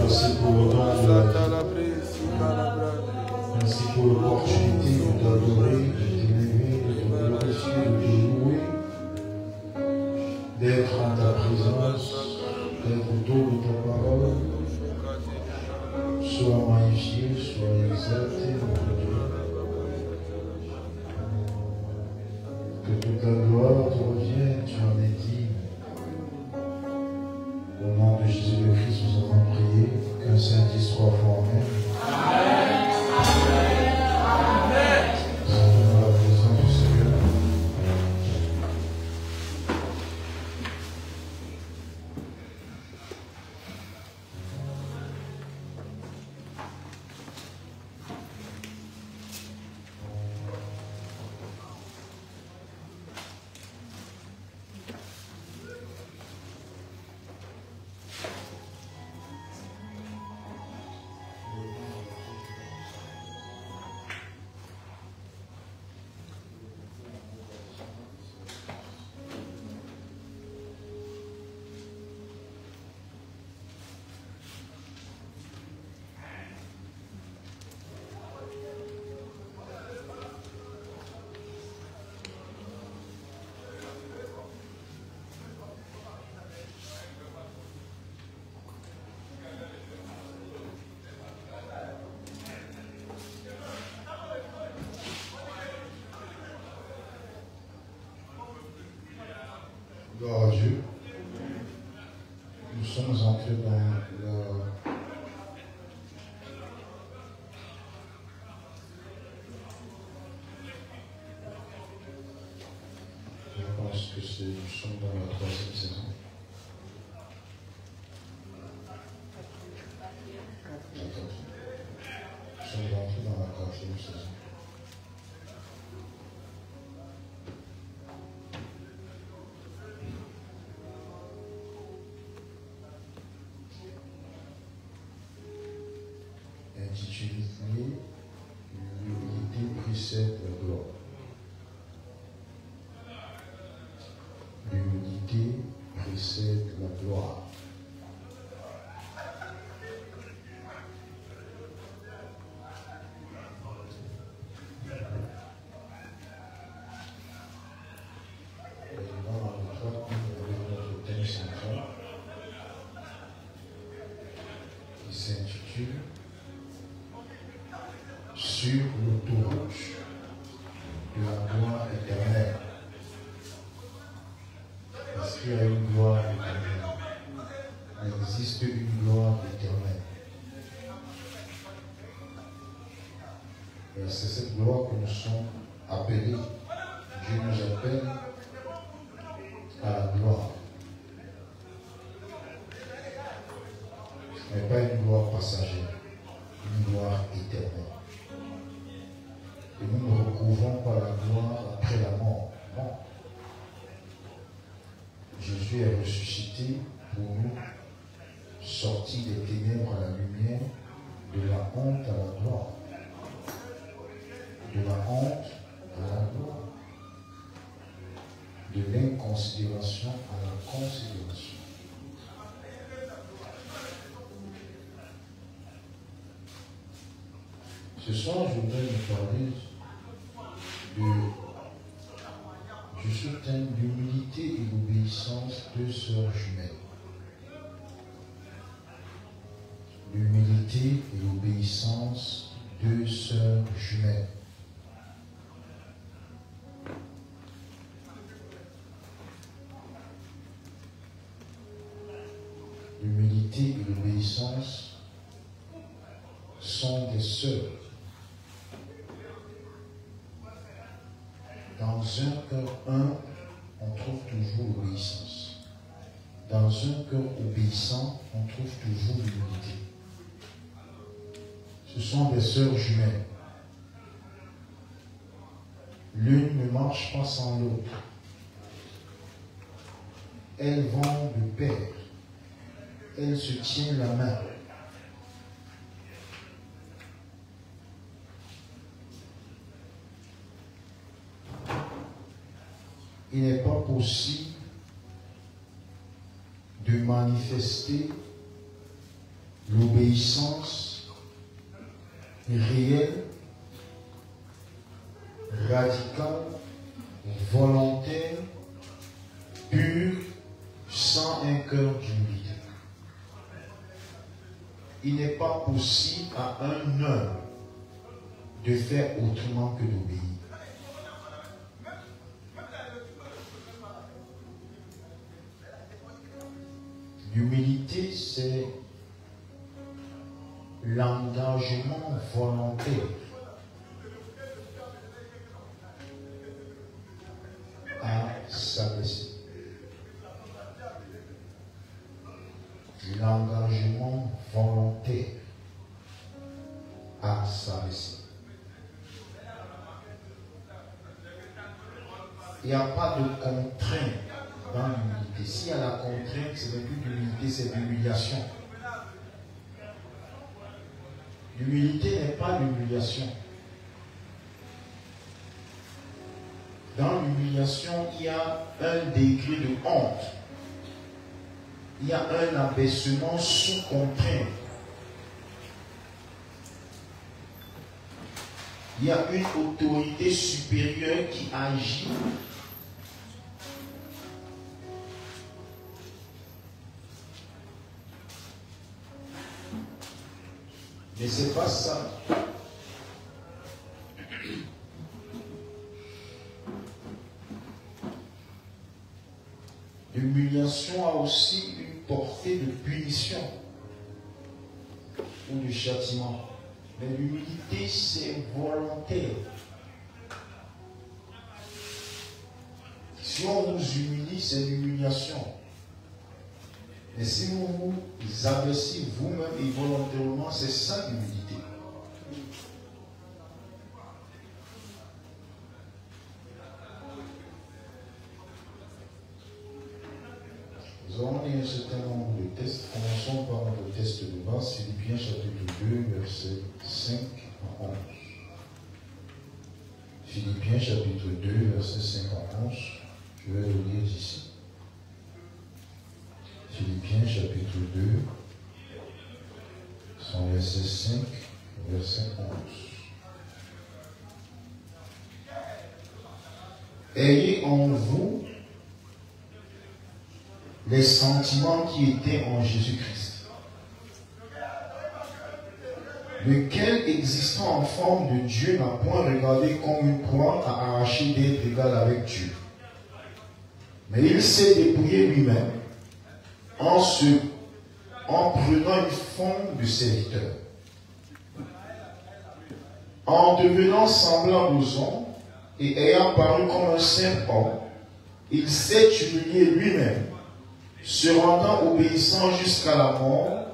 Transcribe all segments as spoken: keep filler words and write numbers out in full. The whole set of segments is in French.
Merci pour le don de la vie. Merci pour l'opportunité de t'adorer, de t'élever, de te glorifier, de te louer, d'être en ta présence, d'être autour de ta parole. Sois magnifié, sois exalté, mon Dieu. Que toute la gloire te revienne, tu en es digne. Au nom de Jésus le Christ, nous avons prié. Qu'un saint dise trois fois Amen. Amen. Amen. Dans la présence du Seigneur. Gloire à Dieu. Nous sommes entrés dans la... Je pense que c'est... Nous sommes dans la troisième saison. Nous sommes entrés dans la quatrième saison. Intitulé l'humilité précède la gloire. L'humilité précède la gloire. Et dans la retraite, nous avons notre thème central qui s'intitule Sur l'autoroute de la gloire éternelle. Parce qu'il y a une gloire éternelle. Il existe une gloire éternelle. Et c'est cette gloire que nous sommes appelés. Dieu nous appelle à la gloire. Ce n'est pas une gloire passagère, une gloire éternelle. Et nous ne recouvrons pas la gloire après la mort. Non. Jésus est ressuscité pour nous, sorti des ténèbres à la lumière, de la honte à la gloire. De la honte à la gloire. De l'inconsidération à la considération. Ce soir, je voudrais vous parler de, du thème l'humilité et l'obéissance, deux sœurs jumelles. L'humilité et l'obéissance, deux sœurs jumelles. L'humilité et l'obéissance sont des sœurs. Dans un cœur humble, on trouve toujours l'obéissance. Dans un cœur obéissant, on trouve toujours l'humilité. Ce sont des sœurs jumelles. L'une ne marche pas sans l'autre. Elles vont de pair. Elles se tiennent la main. Il n'est pas possible de manifester l'obéissance réelle, radicale, volontaire, pure, sans un cœur d'humilité. Il n'est pas possible à un homme de faire autrement que d'obéir. L'humilité, c'est l'engagement volontaire à s'abaisser. L'engagement volontaire à s'abaisser. Il n'y a pas de contrainte dans l'humilité. S'il y a la contrainte, ce n'est plus d'humilité, c'est l'humiliation. L'humilité n'est pas l'humiliation. Dans l'humiliation, il y a un degré de honte. Il y a un abaissement sous contrainte. Il y a une autorité supérieure qui agit. Mais ce n'est pas ça. L'humiliation a aussi une portée de punition ou de châtiment. Mais l'humilité, c'est volontaire. Si on vous humilie, c'est l'humiliation. Mais si vous vous abaissez vous-même et volontairement, c'est ça l'humilité. Nous avons eu un certain nombre de tests. Commençons par le test de base, Philippiens chapitre deux, versets cinq à onze. Philippiens chapitre deux, versets cinq à onze. Je vais le lire ici. Philippiens chapitre deux, son verset cinq, verset onze. Ayez en vous les sentiments qui étaient en Jésus-Christ, lequel, existant en forme de Dieu, n'a point regardé comme une proie à arracher d'être égal avec Dieu. Mais il s'est dépouillé lui-même en, se, en prenant une forme de serviteur. En devenant semblable aux hommes et ayant paru comme un simple homme, il s'est humilié lui-même, se rendant obéissant jusqu'à la mort,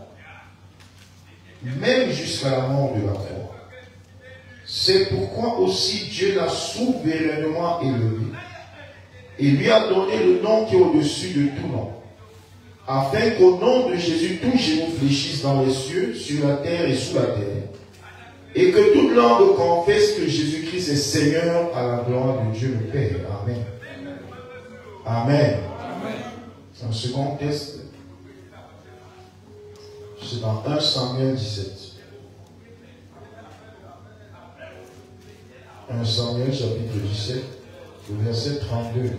même jusqu'à la mort de la croix. C'est pourquoi aussi Dieu l'a souverainement élevé et lui a donné le nom qui est au-dessus de tout nom, afin qu'au nom de Jésus, tout genou fléchisse dans les cieux, sur la terre et sous la terre, et que toute langue confesse que Jésus-Christ est Seigneur à la gloire de Dieu le Père. Amen. Amen. C'est un second test. C'est dans un Samuel dix-sept. un Samuel chapitre dix-sept, le verset trente-deux.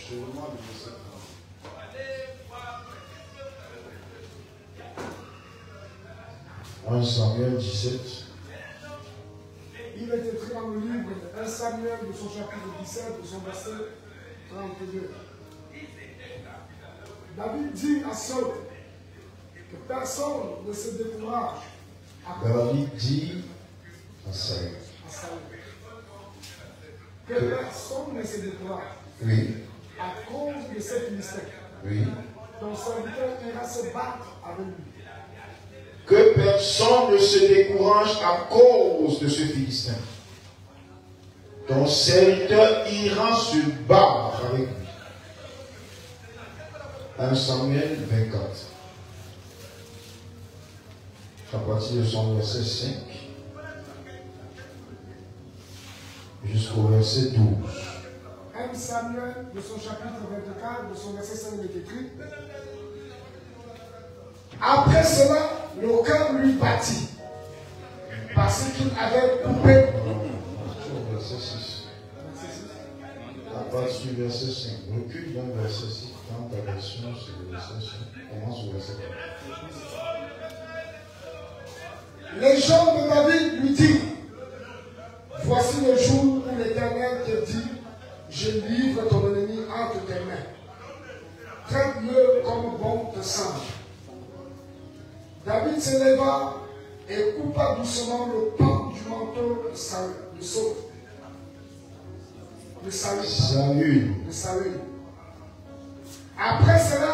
un Samuel dix-sept. Il est écrit dans le livre de un Samuel de son chapitre dix-sept, de son verset trente-deux. David dit à Saul que personne ne se décourage. David dit à Saul que personne ne se décourage. Oui. À cause de cette mystère. Oui. Ton serviteur ira se battre avec lui. Que personne ne se décourage à cause de ce Philistin. Ton serviteur ira se battre avec lui. un Samuel vingt-quatre. À partir de son verset cinq jusqu'au verset douze. un Samuel de son chapitre vingt-quatre, de son verset cinq, il est écrit. Après cela, le cœur lui battit parce qu'il avait coupé. Verset six. À partir du verset cinq. Recule dans le verset six. Dans ta version, c'est le verset cinq. Commence au verset quatre. Les gens de David lui disent, voici le jour où l'Éternel te dit, je livre ton ennemi entre tes mains. Traite-le comme bon te semble. David se leva et coupa doucement le pan du manteau de Saül. De Saül. De Saül. Saül. De Saül. Après cela,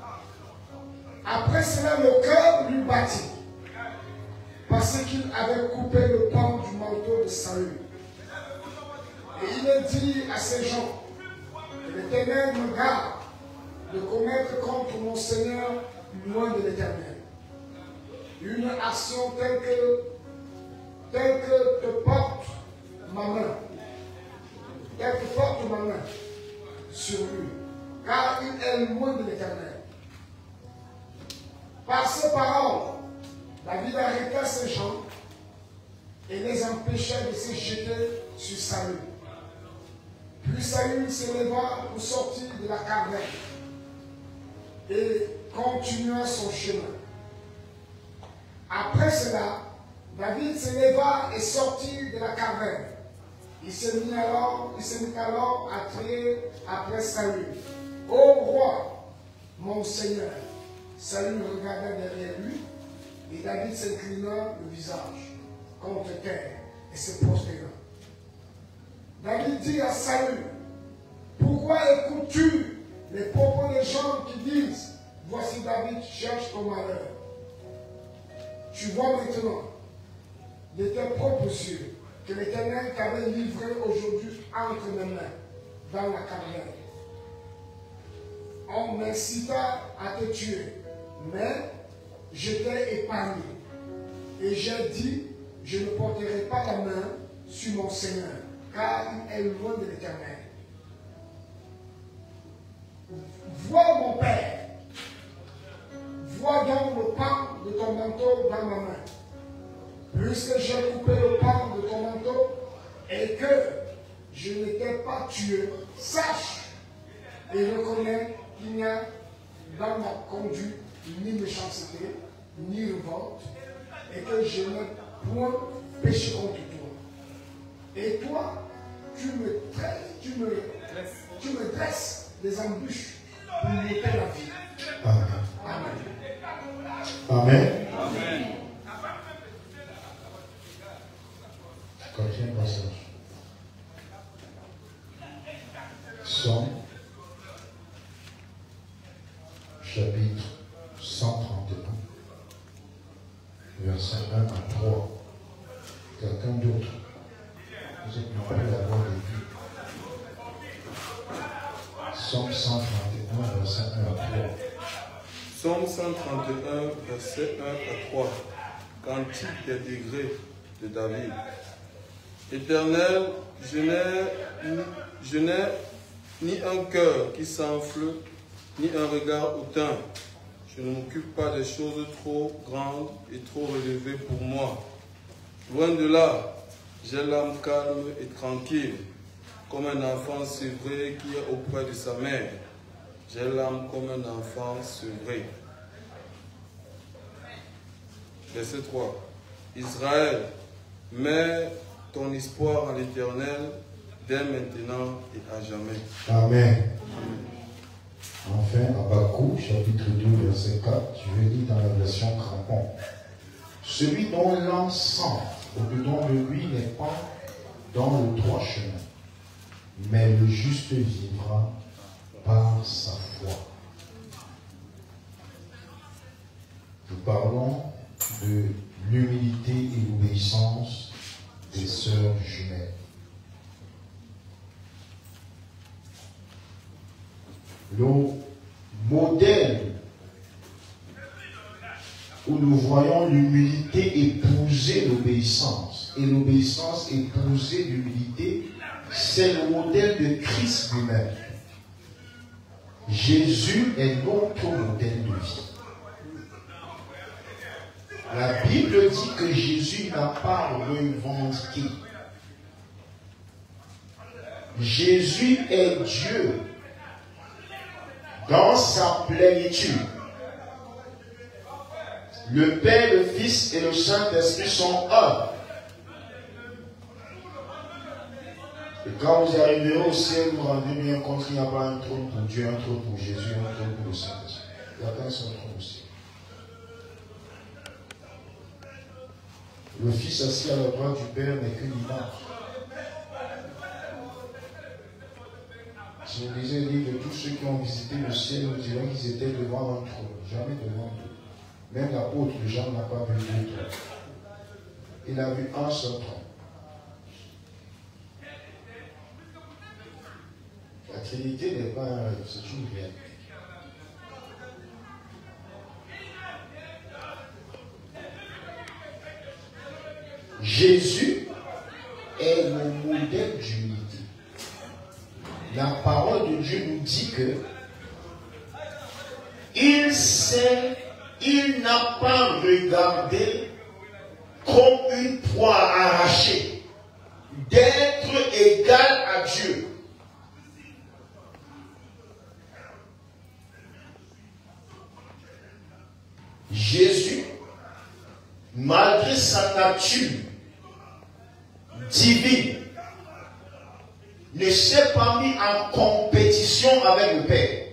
après cela, le cœur lui battit, parce qu'il avait coupé le pan du manteau de Saül. Et il dit à ces gens, que l'Éternel me garde de commettre contre mon Seigneur loin de l'Éternel une action telle que, telle que te porte ma main, telle que porte ma main sur lui, car il est loin de l'Éternel. Par ces paroles, David arrêta ces gens et les empêcha de se jeter sur Saül. Puis Saül se leva pour sortir de la caverne et continua son chemin. Après cela, David se leva et sortit de la caverne. Il se mit alors, il se mit alors à crier après Saül. Ô roi, mon Seigneur. Saül regarda derrière lui et David s'inclina le visage contre terre et se prosterna. David dit à Saül, pourquoi écoutes-tu les propos des gens qui disent, voici David cherche ton malheur? Tu vois maintenant de tes propres yeux que l'Éternel t'avait livré aujourd'hui entre mes mains dans la caverne. On m'incita à te tuer, mais je t'ai épargné. Et j'ai dit, je ne porterai pas la main sur mon Seigneur, car il est loin de l'Éternel. Vois mon Père, vois donc le pan de ton manteau dans ma main. Puisque j'ai coupé le pan de ton manteau et que je ne t'ai pas tué, sache et reconnais qu'il n'y a dans ma conduite ni méchanceté, ni révolte, et que je n'ai point péché contre toi. Et toi, tu me dresses, tu me, tu me dresses des embûches pour m'ôter la vie. Amen. Amen. Amen. Amen. Quatrième passage. Psaume, chapitre cent trente et un, versets un à trois. Quelqu'un d'autre? Vous êtes nombreux à avoir des vies. Psaume cent trente et un, verset un à trois. Psaume cent trente et un, verset un à trois. Cantique des degrés de David. Éternel, je n'ai, je n'ai ni un cœur qui s'enfle, ni un regard hautain. Je ne m'occupe pas des choses trop grandes et trop relevées pour moi. Loin de là, j'ai l'âme calme et tranquille, comme un enfant sevré qui est auprès de sa mère. J'ai l'âme comme un enfant sevré. Verset trois. Israël, mets ton espoir en l'Éternel dès maintenant et à jamais. Amen. Enfin, Habakkuk, chapitre deux, verset quatre, je vais lire dans la version crampon. Celui dont l'encens au-dedans de lui n'est pas dans le droit chemin, mais le juste vivra par sa foi. Nous parlons de l'humilité et l'obéissance des sœurs jumelles. Le modèle où nous voyons l'humilité épouser l'obéissance et l'obéissance épouser l'humilité, c'est le modèle de Christ lui-même. Jésus est notre modèle de vie. La Bible dit que Jésus n'a pas revendiqué. Jésus est Dieu dans sa plénitude. Le Père, le Fils et le Saint-Esprit sont un. Et quand vous arriverez au ciel, vous vous rendez bien compte qu'il n'y a pas un trône pour Dieu, un trône pour Jésus, un trône pour le Saint-Esprit. Il n'y a qu'un seul trône aussi. Le Fils assis à la droite du Père n'est qu'une image. Si vous lisez le livre de tous ceux qui ont visité le ciel, nous dirons qu'ils étaient devant un trône, jamais devant deux. Même l'apôtre Jean n'a pas vu deux trônes. Il a vu un seul trône. La Trinité n'est pas un rêve, c'est une réalité. Jésus est le modèle d'unité. La parole de Dieu nous dit que il sait, il n'a pas regardé comme une proie arrachée d'être égal à Dieu. Jésus, malgré sa nature divine, ne s'est pas mis en compétition avec le Père.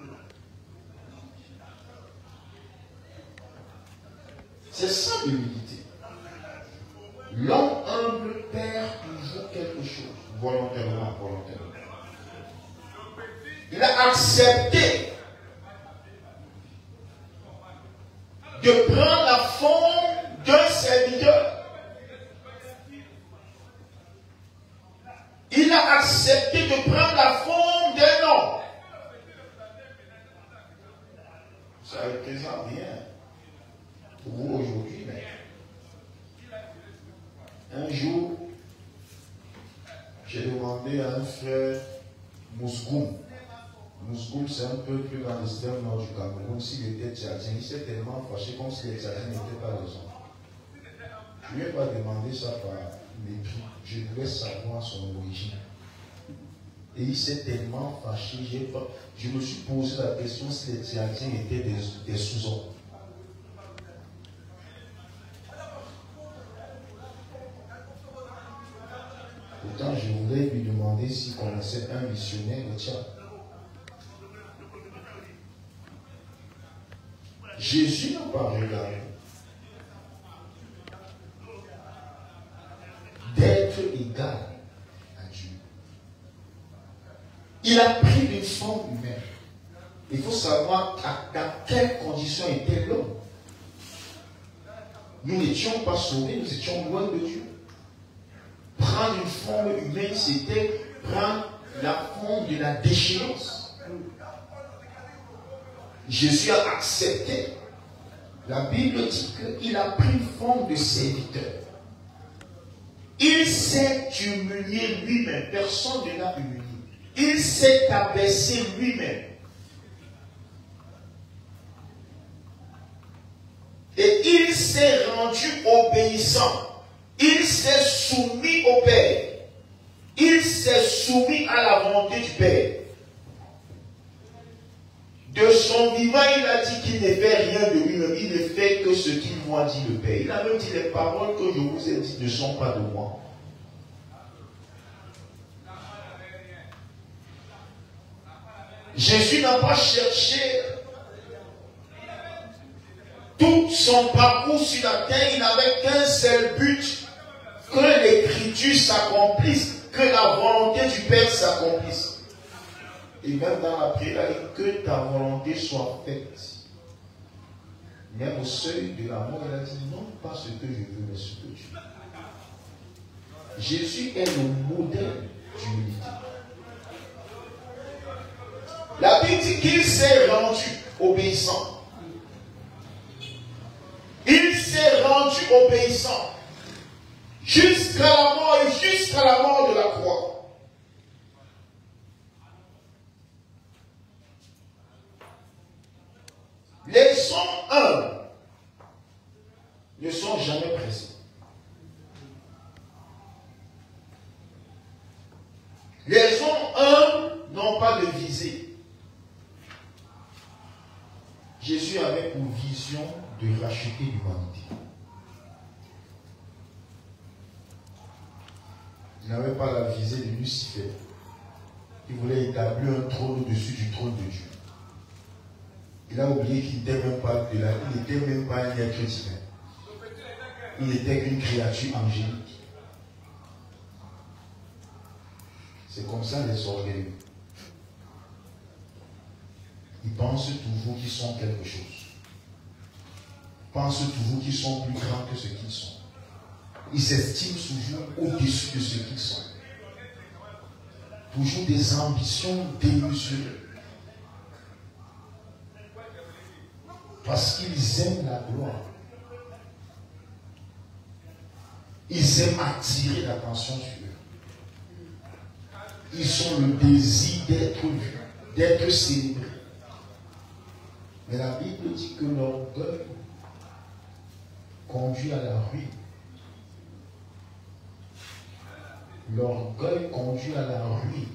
C'est ça l'humilité. L'homme humble perd toujours quelque chose, volontairement, volontairement. Il a accepté de prendre la forme d'un serviteur. Il a accepté de prendre la forme d'un homme. Ça ne représente rien pour vous aujourd'hui, mais un jour, j'ai demandé à un frère Mousgoum. Mousgoum, c'est un peu plus dans l'extrême nord du Cameroun. S'il était tchadien, il s'est tellement fâché comme si les Tchadiens n'étaient pas les hommes. Je ne lui ai pas demandé ça par mépris. Je voulais savoir son origine. Et il s'est tellement fâché. Pas, je me suis posé la question si les Tchadiens étaient des, des sous-hommes. Pourtant, je voulais lui demander s'il connaissait un missionnaire de Tchad. Jésus n'a pas regardé d'être égal à Dieu. Il a pris une forme humaine. Il faut savoir dans quelles conditions était l'homme. Nous n'étions pas sauvés, nous étions loin de Dieu. Prendre une forme humaine, c'était prendre la forme de la déchéance. Jésus a accepté. La Bible dit qu'il a pris forme de serviteur. Il s'est humilié lui-même. Personne ne l'a humilié. Il s'est abaissé lui-même. Et il s'est rendu obéissant. Il s'est soumis au Père. Il s'est soumis à la volonté du Père. De son vivant, il a dit qu'il ne fait rien de lui-même. Il ne fait que ce qu'il m'a dit le Père. Il a même dit les paroles que je vous ai dites ne sont pas de moi. Jésus n'a pas cherché tout son parcours sur la terre. Il n'avait qu'un seul but, que l'écriture s'accomplisse, que la volonté du Père s'accomplisse. Et même dans la prière, il dit que ta volonté soit faite. Même au seuil de la mort, il a dit non pas ce que je veux, mais ce que tu veux. Jésus est le modèle d'humilité. La Bible dit qu'il s'est rendu obéissant. Il s'est rendu obéissant jusqu'à la mort et jusqu'à la mort de la croix. Les hommes humbles, ne sont jamais pressés. Les hommes humbles n'ont pas de visée. Jésus avait pour vision de racheter l'humanité. Il n'avait pas la visée de Lucifer. Il voulait établir un trône au-dessus du trône de Dieu. Il a oublié qu'il n'était même pas de la, il n'était même pas un être divin. Il n'était qu'une créature angélique. C'est comme ça les orgueilleux. Ils pensent toujours qu'ils sont quelque chose. Ils pensent toujours qu'ils sont plus grands que ce qu'ils sont. Ils s'estiment toujours au-dessus de ce qu'ils sont. Toujours des ambitions démesurées. Parce qu'ils aiment la gloire. Ils aiment attirer l'attention sur eux. Ils ont le désir d'être vus, d'être célébrés. Mais la Bible dit que l'orgueil conduit à la ruine. L'orgueil conduit à la ruine.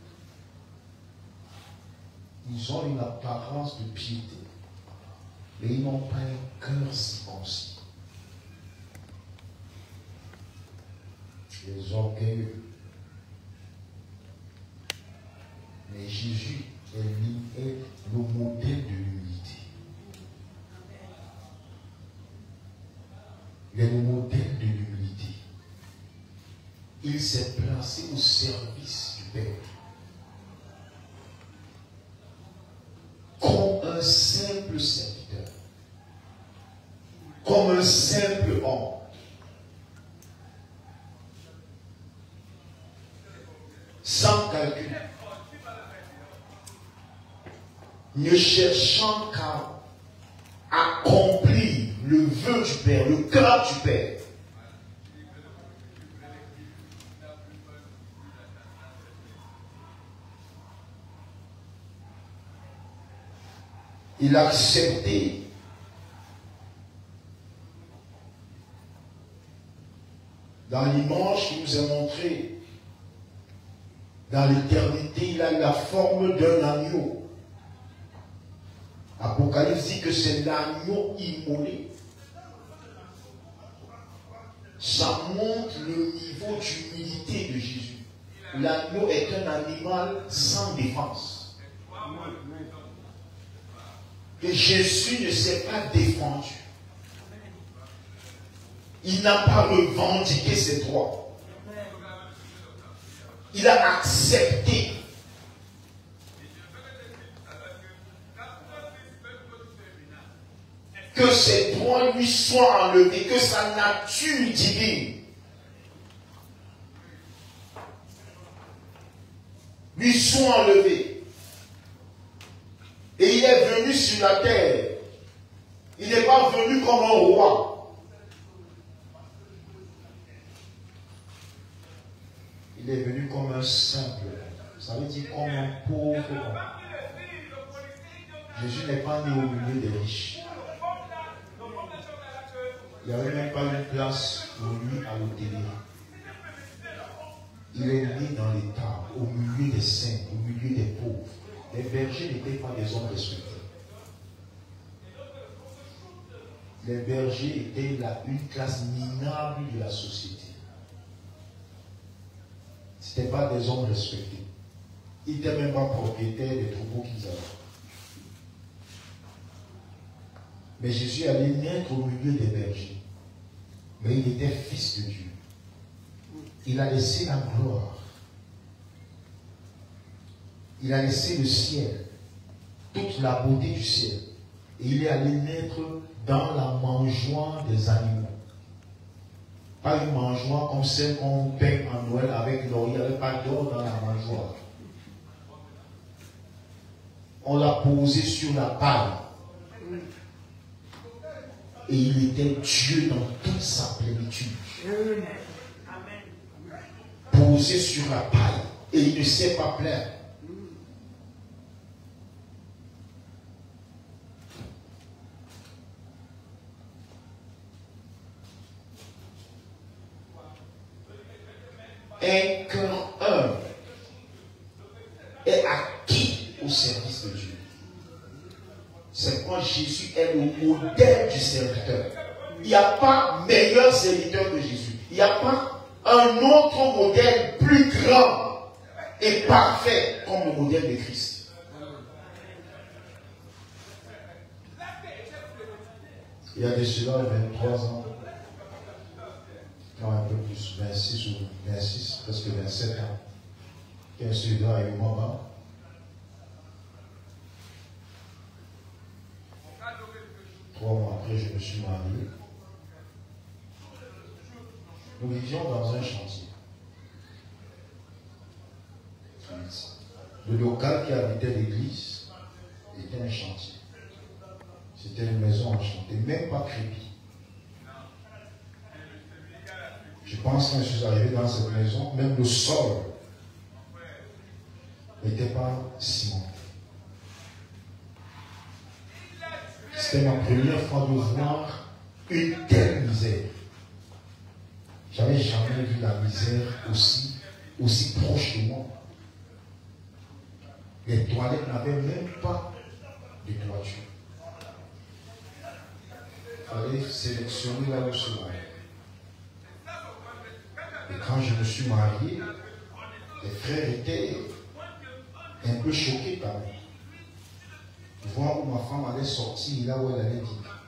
Ils ont une apparence de piété, mais ils n'ont pas un cœur circoncis. Les orgueilleux. Mais Jésus est, est le modèle de l'humilité. Il est le modèle de l'humilité. Il s'est placé au service du Père. Comme un simple serviteur. Comme un simple homme. Sans calcul. Ne cherchant qu'à accomplir le vœu du Père, le cœur du Père. Il a accepté dans l'image qu'il nous a montré. Dans l'éternité, il a la forme d'un agneau. Apocalypse dit que c'est l'agneau immolé. Ça montre le niveau d'humilité de Jésus. L'agneau est un animal sans défense. Et Jésus ne s'est pas défendu. Il n'a pas revendiqué ses droits. Il a accepté. Que ses droits lui soient enlevés, que sa nature divine lui soit enlevée. Et il est venu sur la terre. Il n'est pas venu comme un roi. Il est venu comme un simple. Ça veut dire comme un pauvre homme. Jésus n'est pas né au milieu des riches. Il n'y avait même pas une place pour lui à l'hôtellerie. Il est né dans l'état, au milieu des saints, au milieu des pauvres. Les bergers n'étaient pas des hommes respectés. Les bergers étaient la, une classe minable de la société. Ce n'étaient pas des hommes respectés. Ils n'étaient même pas propriétaires des troupeaux qu'ils avaient. Mais Jésus allait naître au milieu des bergers. Mais il était fils de Dieu. Il a laissé la gloire. Il a laissé le ciel, toute la beauté du ciel. Et il est allé naître dans la mangeoire des animaux. Pas une mangeoire comme celle qu'on peint en Noël avec l'or. Il n'y avait pas d'or dans la mangeoire. On l'a posé sur la paille. Et il était Dieu dans toute sa plénitude. Posé sur la paille. Et il ne s'est pas plaint. un cœur humble est acquis au service de Dieu. C'est quand Jésus est le modèle du serviteur. Il n'y a pas meilleur serviteur que Jésus. Il n'y a pas un autre modèle plus grand et parfait comme le modèle de Christ. Il y a de cela vingt-trois ans, non un peu plus, vingt-six ou vingt-six, presque vingt-sept ans, qu'un student a eu maman. Trois mois après, je me suis marié. Nous vivions dans un chantier. Le local qui habitait l'église était un chantier. C'était une maison enchantée, même pas crépie. Je pense que quand je suis arrivé dans cette maison, même le sol n'était pas cimenté. C'était ma première fois de voir une telle misère. J'avais jamais vu la misère aussi, aussi proche de moi. Les toilettes n'avaient même pas de toiture. Il fallait sélectionner là où se marier. Et quand je me suis marié, les frères étaient un peu choqués quand même. Voir où ma femme allait sortir, là où elle allait vivre.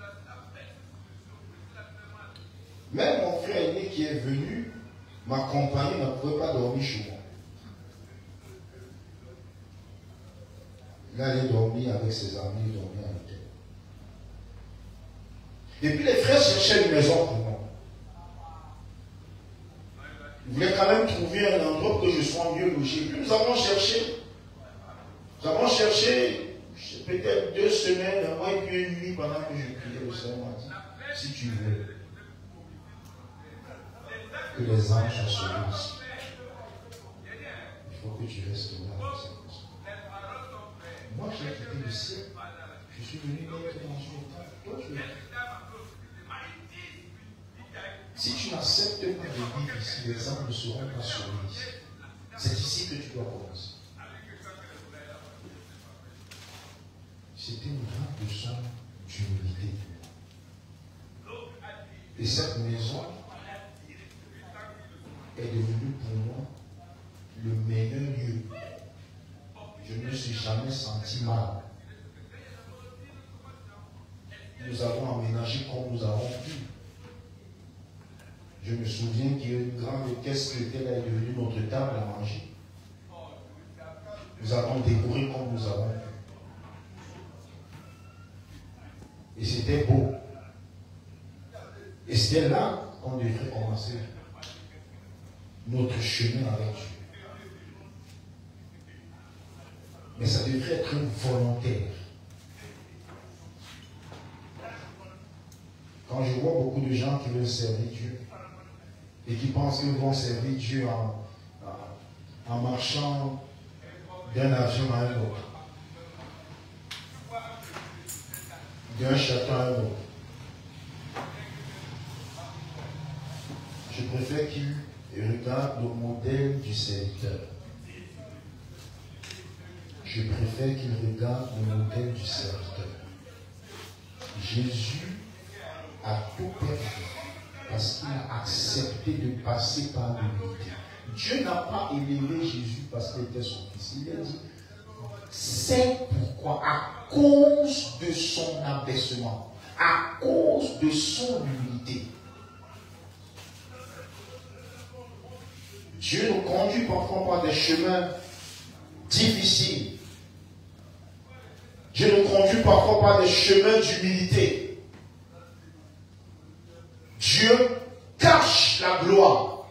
Même mon frère aîné qui est venu m'accompagner ne pouvait pas dormir chez moi. Il allait dormir avec ses amis, il dormait à l'hôtel. Et puis les frères cherchaient une maison pour moi. Ils voulaient quand même trouver un endroit pour que je sois mieux logé. Puis nous avons cherché. Nous avons cherché peut-être deux semaines, un mois et puis une nuit pendant que je priais. Le Seigneur m'a dit, si tu veux que les anges soient sauvés ici, il faut que tu restes là dans cette maison. Moi, j'ai quitté le ciel. Je suis venu mettre dans une étape. Toi, tu es. Si tu n'acceptes pas de vivre ici, les anges ne seront pas sauvés ici. C'est ici que tu dois commencer. C'était une grande leçon d'humilité. Et cette maison est devenue pour moi le meilleur lieu. Je ne me suis jamais senti mal. Nous avons aménagé comme nous avons pu. Je me souviens qu'il y a une grande caisse qui était là est devenue notre table à manger. Nous avons décoré comme nous avons pu. Et c'était beau. Et c'était là qu'on devrait commencer notre chemin avec Dieu. Mais ça devrait être volontaire. Quand je vois beaucoup de gens qui veulent servir Dieu et qui pensent qu'ils vont servir Dieu en, en, en marchant d'un avion à un autre, d'un château à un autre, je préfère qu'ils regardent le modèle du serviteur. Je préfère qu'ils regardent le modèle du serviteur. Jésus a tout perdu parce qu'il a accepté de passer par l'humilité. Dieu n'a pas élevé Jésus parce qu'il était son fils. Il a dit, c'est pourquoi, à cause de son abaissement, à cause de son humilité, Dieu nous conduit parfois par des chemins difficiles. Dieu nous conduit parfois par des chemins d'humilité. Dieu cache la gloire.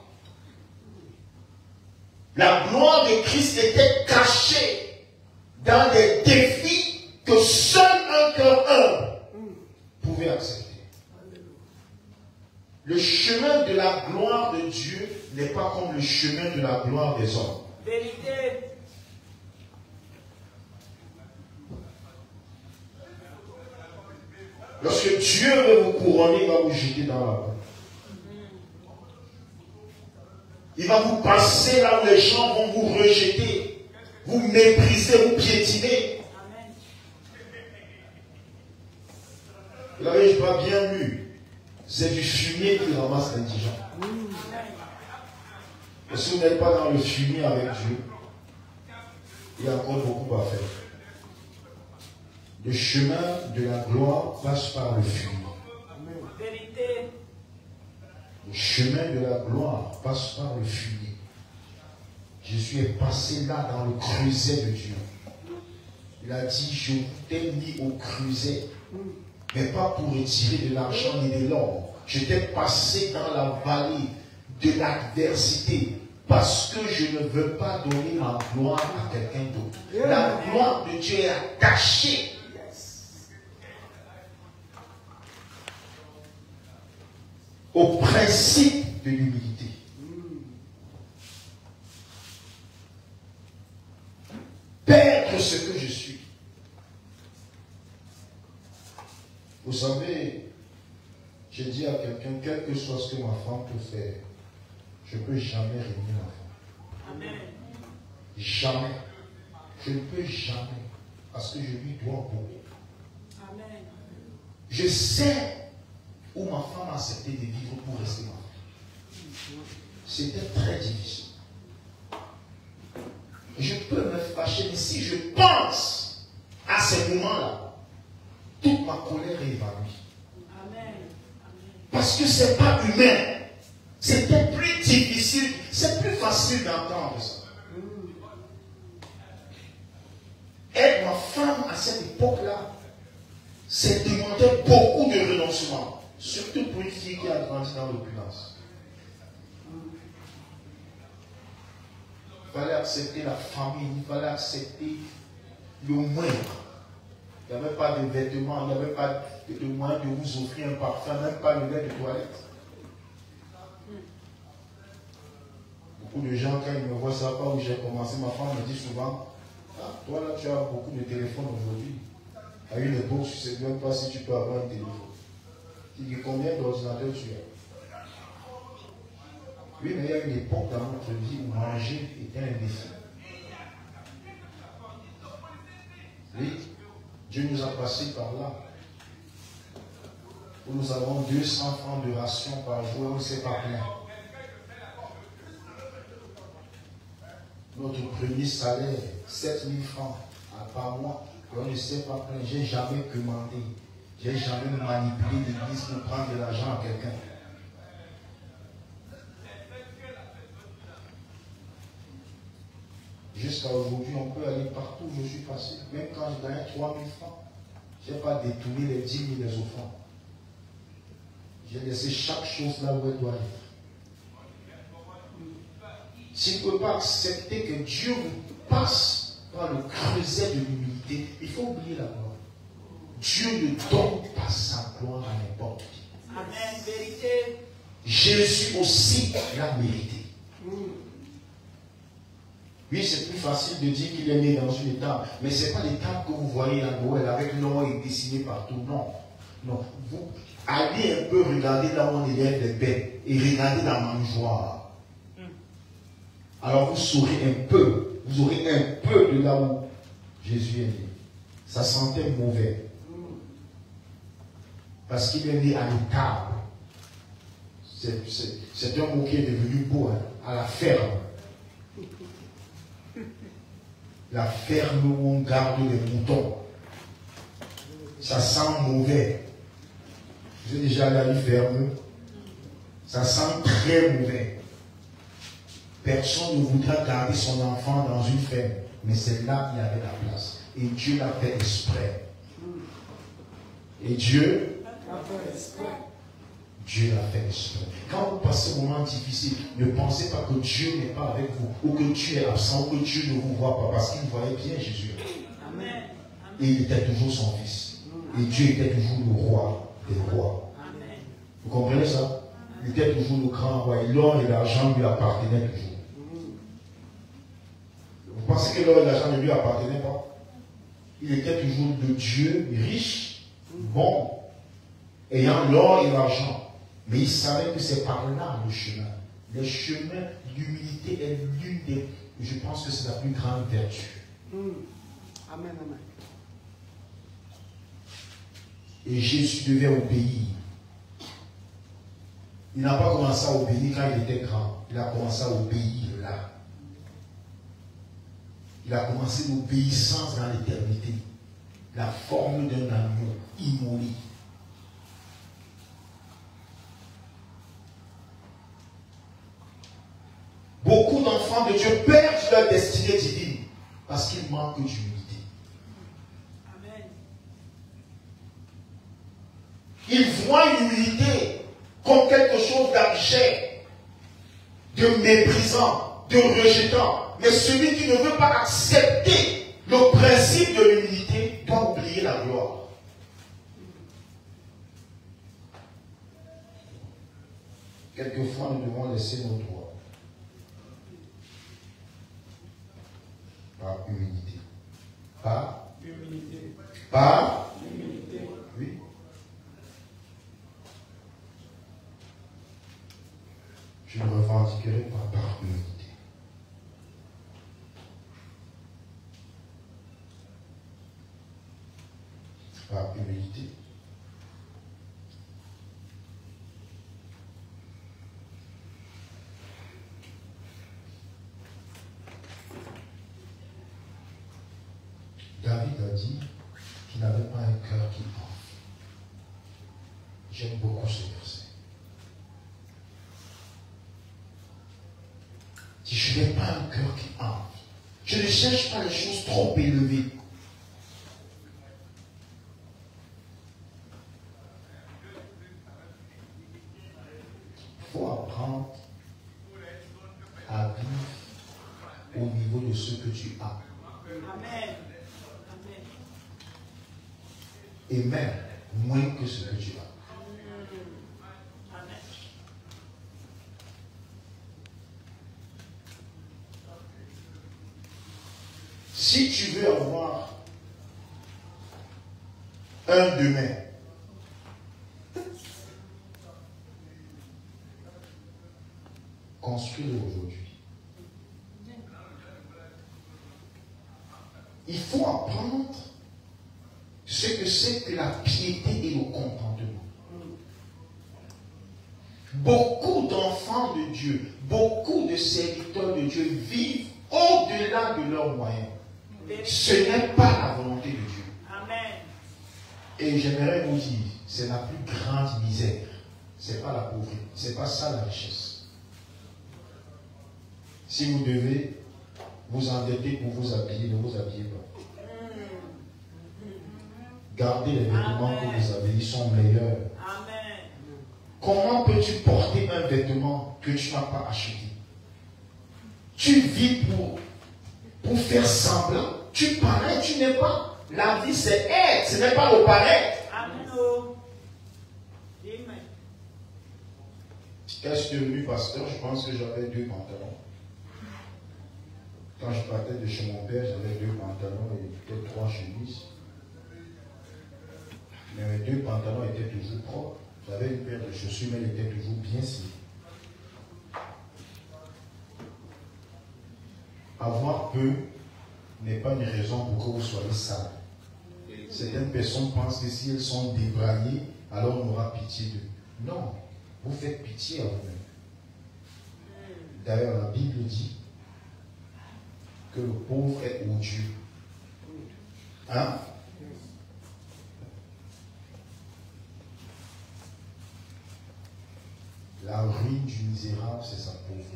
La gloire de Christ était cachée dans des défis que seul un cœur humble pouvait accepter. Le chemin de la gloire de Dieu n'est pas comme le chemin de la gloire des hommes. Vérité. Lorsque Dieu veut vous couronner, il va vous jeter dans la boue. Il va vous passer là où les gens vont vous rejeter, vous mépriser, vous piétiner. Vous l'avez pas bien lu. C'est du fumier qui ramasse l'indigent. Et si vous n'êtes pas dans le fumier avec Dieu, il y a encore beaucoup à faire. Le chemin de la gloire passe par le fumier. Le chemin de la gloire passe par le fumier. Jésus est passé là dans le creuset de Dieu. Il a dit, je t'ai mis au creuset, mais pas pour retirer de l'argent ni de l'or. Je t'ai passé dans la vallée de l'adversité parce que je ne veux pas donner ma gloire à quelqu'un d'autre. La gloire de Dieu est attachée au principe de l'humilité. Perdre ce que je suis. Vous savez, j'ai dit à quelqu'un, quel que soit ce que ma femme peut faire, je ne peux jamais régner ma femme. Amen. Jamais. Je ne peux jamais. Parce que je lui dois beaucoup. Amen. Je sais où ma femme a accepté de vivre pour rester ma femme. C'était très difficile. Je peux me fâcher, mais si je pense à ces moments-là, toute ma colère est évanouie. Amen. Parce que ce n'est pas humain. C'était plus difficile, c'est plus facile d'entendre ça. Être ma femme à cette époque-là, c'est demander beaucoup de renoncement. Surtout pour une fille qui a grandi dans l'opulence. Il fallait accepter la famille, il fallait accepter le moindre. Il n'y avait pas de vêtements, il n'y avait pas de moyen de vous offrir un parfum, même pas le lait de toilette. Beaucoup de gens, quand ils me voient ça, pas où j'ai commencé, ma femme me dit souvent, ah, toi là, tu as beaucoup de téléphones aujourd'hui. À une époque, je ne sais même pas si tu peux avoir un téléphone. Tu dis combien d'ordinateurs tu as? Oui, mais il y a une époque dans notre vie où manger était un défi. Oui, Dieu nous a passé par là. Où nous avons deux cents francs de ration par jour, on ne sait pas plein. Notre premier salaire, sept mille francs par mois, et on ne sait pas plein. Je n'ai jamais commandé, je n'ai jamais manipulé l'église pour prendre de l'argent à quelqu'un. Jusqu'à aujourd'hui, on peut aller partout où je suis passé. Même quand je gagnais trois mille francs, je n'ai pas détourné les dix mille les offrandes. J'ai laissé chaque chose là où elle doit être. Si vous ne pouvez pas accepter que Dieu vous passe par le creuset de l'humilité, il faut oublier la gloire. Dieu ne donne pas sa gloire à n'importe qui. Amen, vérité. Jésus aussi l'a mérité. Oui, c'est plus facile de dire qu'il est né dans une étable, mais ce n'est pas l'étable que vous voyez à Noël avec l'or dessiné partout. Non. Non. Vous allez un peu regarder là où on élève les bêtes et regardez la mangeoire. Alors vous saurez un peu, vous aurez un peu de là où Jésus est né. Ça sentait mauvais. Parce qu'il est né à l'étable. C'est un mot qui est devenu beau, hein, à la ferme. La ferme où on garde les moutons. Ça sent mauvais. Vous êtes déjà allé à une ferme. Ça sent très mauvais. Personne ne voudra garder son enfant dans une ferme. Mais c'est là qu'il y avait la place. Et Dieu l'a fait exprès. Et Dieu Dieu l'a fait exprès. Quand vous passez un moment difficile, ne pensez pas que Dieu n'est pas avec vous, ou que Dieu est absent, ou que Dieu ne vous voit pas, parce qu'il voyait bien Jésus. Amen. Et il était toujours son fils. Et Dieu était toujours le roi des rois. Amen. Vous comprenez ça? Il était toujours le grand roi. Et l'or et l'argent lui appartenaient toujours. Vous pensez que l'or et l'argent ne lui appartenaient pas? Il était toujours de Dieu, riche, bon, ayant l'or et l'argent. Mais il savait que c'est par là le chemin. les chemins, l'humilité est l'une des, je pense que c'est la plus grande vertu. Mm. Amen, amen. Et Jésus devait obéir. Il n'a pas commencé à obéir quand il était grand. Il a commencé à obéir là. Il a commencé l'obéissance dans l'éternité. La forme d'un agneau immolé. Beaucoup d'enfants de Dieu perdent leur destinée divine parce qu'ils manquent d'humilité. Amen. Ils voient l'humilité comme quelque chose d'abject, de méprisant, de rejetant. Mais celui qui ne veut pas accepter le principe de l'humilité doit oublier la gloire. Quelquefois, nous devons laisser nos droits. Par humilité. Par Humilité. Par Humilité. Oui. Je ne revendiquerai pas par humilité. Par humilité. David a dit qu'il n'avait pas un cœur qui enfle. J'aime beaucoup ce verset. Il dit, je n'ai pas un cœur qui enfle. Je ne cherche pas les choses trop élevées. Il faut apprendre à vivre au niveau de ce que tu as. Amen. Et même moins que ce que tu as. Amen. Si tu veux avoir un demain, construis-le aujourd'hui. Il faut apprendre ce que c'est que la piété et le contentement. Beaucoup d'enfants de Dieu, beaucoup de serviteurs de Dieu vivent au-delà de leurs moyens. Ce n'est pas la volonté de Dieu. Amen. Et j'aimerais vous dire, c'est la plus grande misère. Ce n'est pas la pauvreté. Ce n'est pas ça la richesse. Si vous devez vous endetter pour vous habiller, ne vous habillez pas. Gardez les vêtements que vous avez, ils sont meilleurs. Amen. Comment peux-tu porter un vêtement que tu n'as pas acheté? Tu vis pour, pour faire semblant. Tu parais, tu n'es pas. La vie, c'est être, ce n'est pas le paraître. Amen. Amen. Quand je suis devenu pasteur, je pense que j'avais deux pantalons. Quand je partais de chez mon père, j'avais deux pantalons et peut-être trois chemises. Mais mes deux pantalons étaient toujours propres. J'avais une paire de chaussures, mais elle était toujours bien sciée. Avoir peu n'est pas une raison pour que vous soyez sale. Certaines personnes pensent que si elles sont débraillées, alors on aura pitié d'eux. Non, vous faites pitié à vous-même. D'ailleurs, la Bible dit que le pauvre est odieux. Hein? La ruine du misérable, c'est sa pauvreté.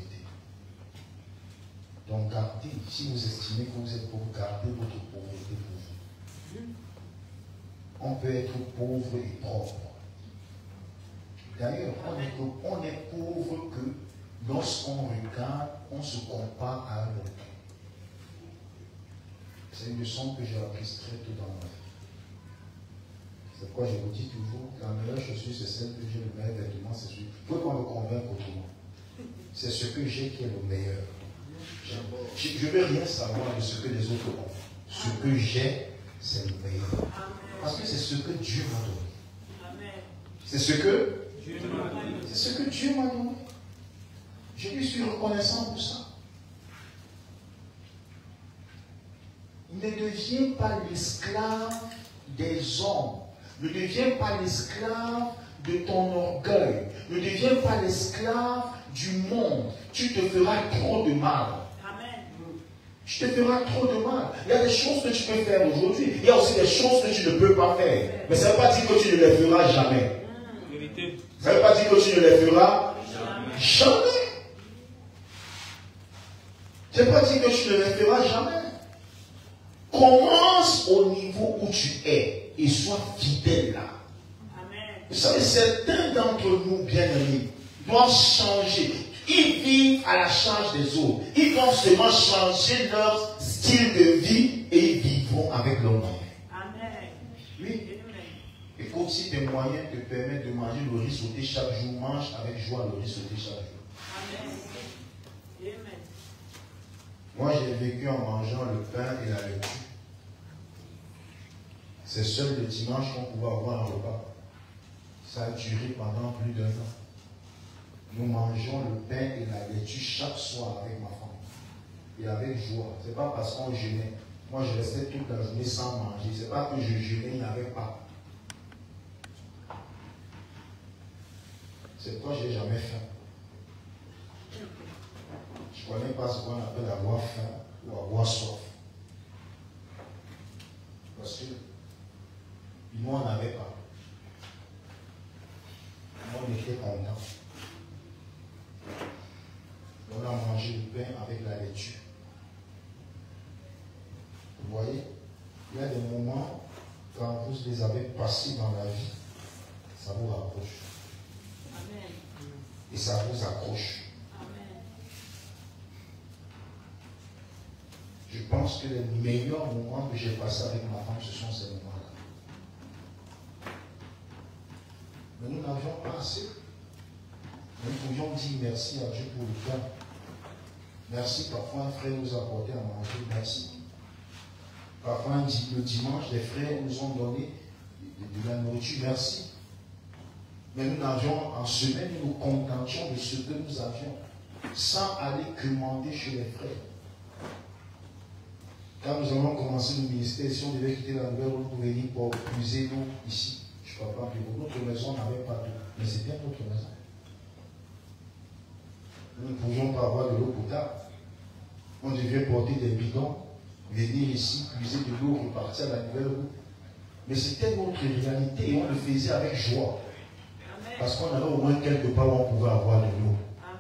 Donc gardez, si vous estimez que vous êtes pauvre, gardez votre pauvreté pour vous. On peut être pauvre et propre. D'ailleurs, on est, on est pauvre que lorsqu'on regarde, on se compare à un autre. C'est une leçon que j'ai apprise très tôt dans ma vie. C'est pourquoi je vous dis toujours, la meilleure chaussure, c'est celle que j'ai, le meilleur vêtement, c'est celui. Vous pouvez pas me convaincre autrement. C'est ce que j'ai qui est le meilleur. Je ne veux rien savoir de ce que les autres ont. Ce que j'ai, c'est le meilleur. Parce que c'est ce que Dieu m'a donné. C'est ce que Dieu m'a donné. C'est ce que Dieu m'a donné. Je lui suis reconnaissant pour ça. Ne deviens pas l'esclave des hommes. Ne deviens pas l'esclave de ton orgueil. Ne deviens pas l'esclave du monde. Tu te feras trop de mal. Amen. Tu te feras trop de mal. Il y a des choses que tu peux faire aujourd'hui. Il y a aussi des choses que tu ne peux pas faire. Mais ça ne veut pas dire que tu ne les feras jamais. Ça ne veut pas dire que tu ne les feras jamais. Jamais. Ça ne veut pas dire que tu ne les feras jamais. Commence au niveau où tu es et sois fidèle là. Amen. Vous savez, certains d'entre nous, bien-aimés, doivent changer. Ils vivent à la charge des autres. Ils doivent seulement changer leur style de vie et ils vivront avec leurs moyens. Amen. Oui. Écoute, si tes moyens te permettent de manger le riz sauté chaque jour, mange avec joie le riz sauté chaque jour. Amen. Amen. Moi, j'ai vécu en mangeant le pain et la laitue. C'est seul le dimanche qu'on pouvait avoir un repas. Ça a duré pendant plus d'un an. Nous mangeons le pain et la laitue chaque soir avec ma femme. Et avec joie. Ce n'est pas parce qu'on jeûnait. Moi, je restais toute la journée sans manger. Ce n'est pas que je jeûnais, il n'y avait pas. C'est toi, je n'ai jamais faim. Je ne connais pas ce qu'on appelle avoir faim ou avoir soif. Parce que nous, on n'avait pas. On était contents. On a mangé le pain avec la laitue. Vous voyez, il y a des moments, quand vous les avez passés dans la vie, ça vous rapproche. Amen. Et ça vous accroche. Je pense que les meilleurs moments que j'ai passés avec ma femme, ce sont ces moments-là. Mais nous n'avions pas assez. Nous pouvions dire merci à Dieu pour le temps. Merci, parfois un frère nous a apporté à manger, merci. Parfois le dimanche, les frères nous ont donné de la nourriture, merci. Mais nous n'avions, en semaine, nous nous contentions de ce que nous avions, sans aller commander chez les frères. Quand nous avons commencé le ministère, si on devait quitter la nouvelle route pour venir pour puiser l'eau ici, je ne parle pas de notre maison n'avait pas d'eau, mais c'est bien notre maison. Nous ne pouvions pas avoir de l'eau potable. On devait porter des bidons, venir ici, puiser de l'eau, repartir à la nouvelle route. Mais c'était notre réalité et on le faisait avec joie. Amen. Parce qu'on avait au moins quelque part où on pouvait avoir de l'eau.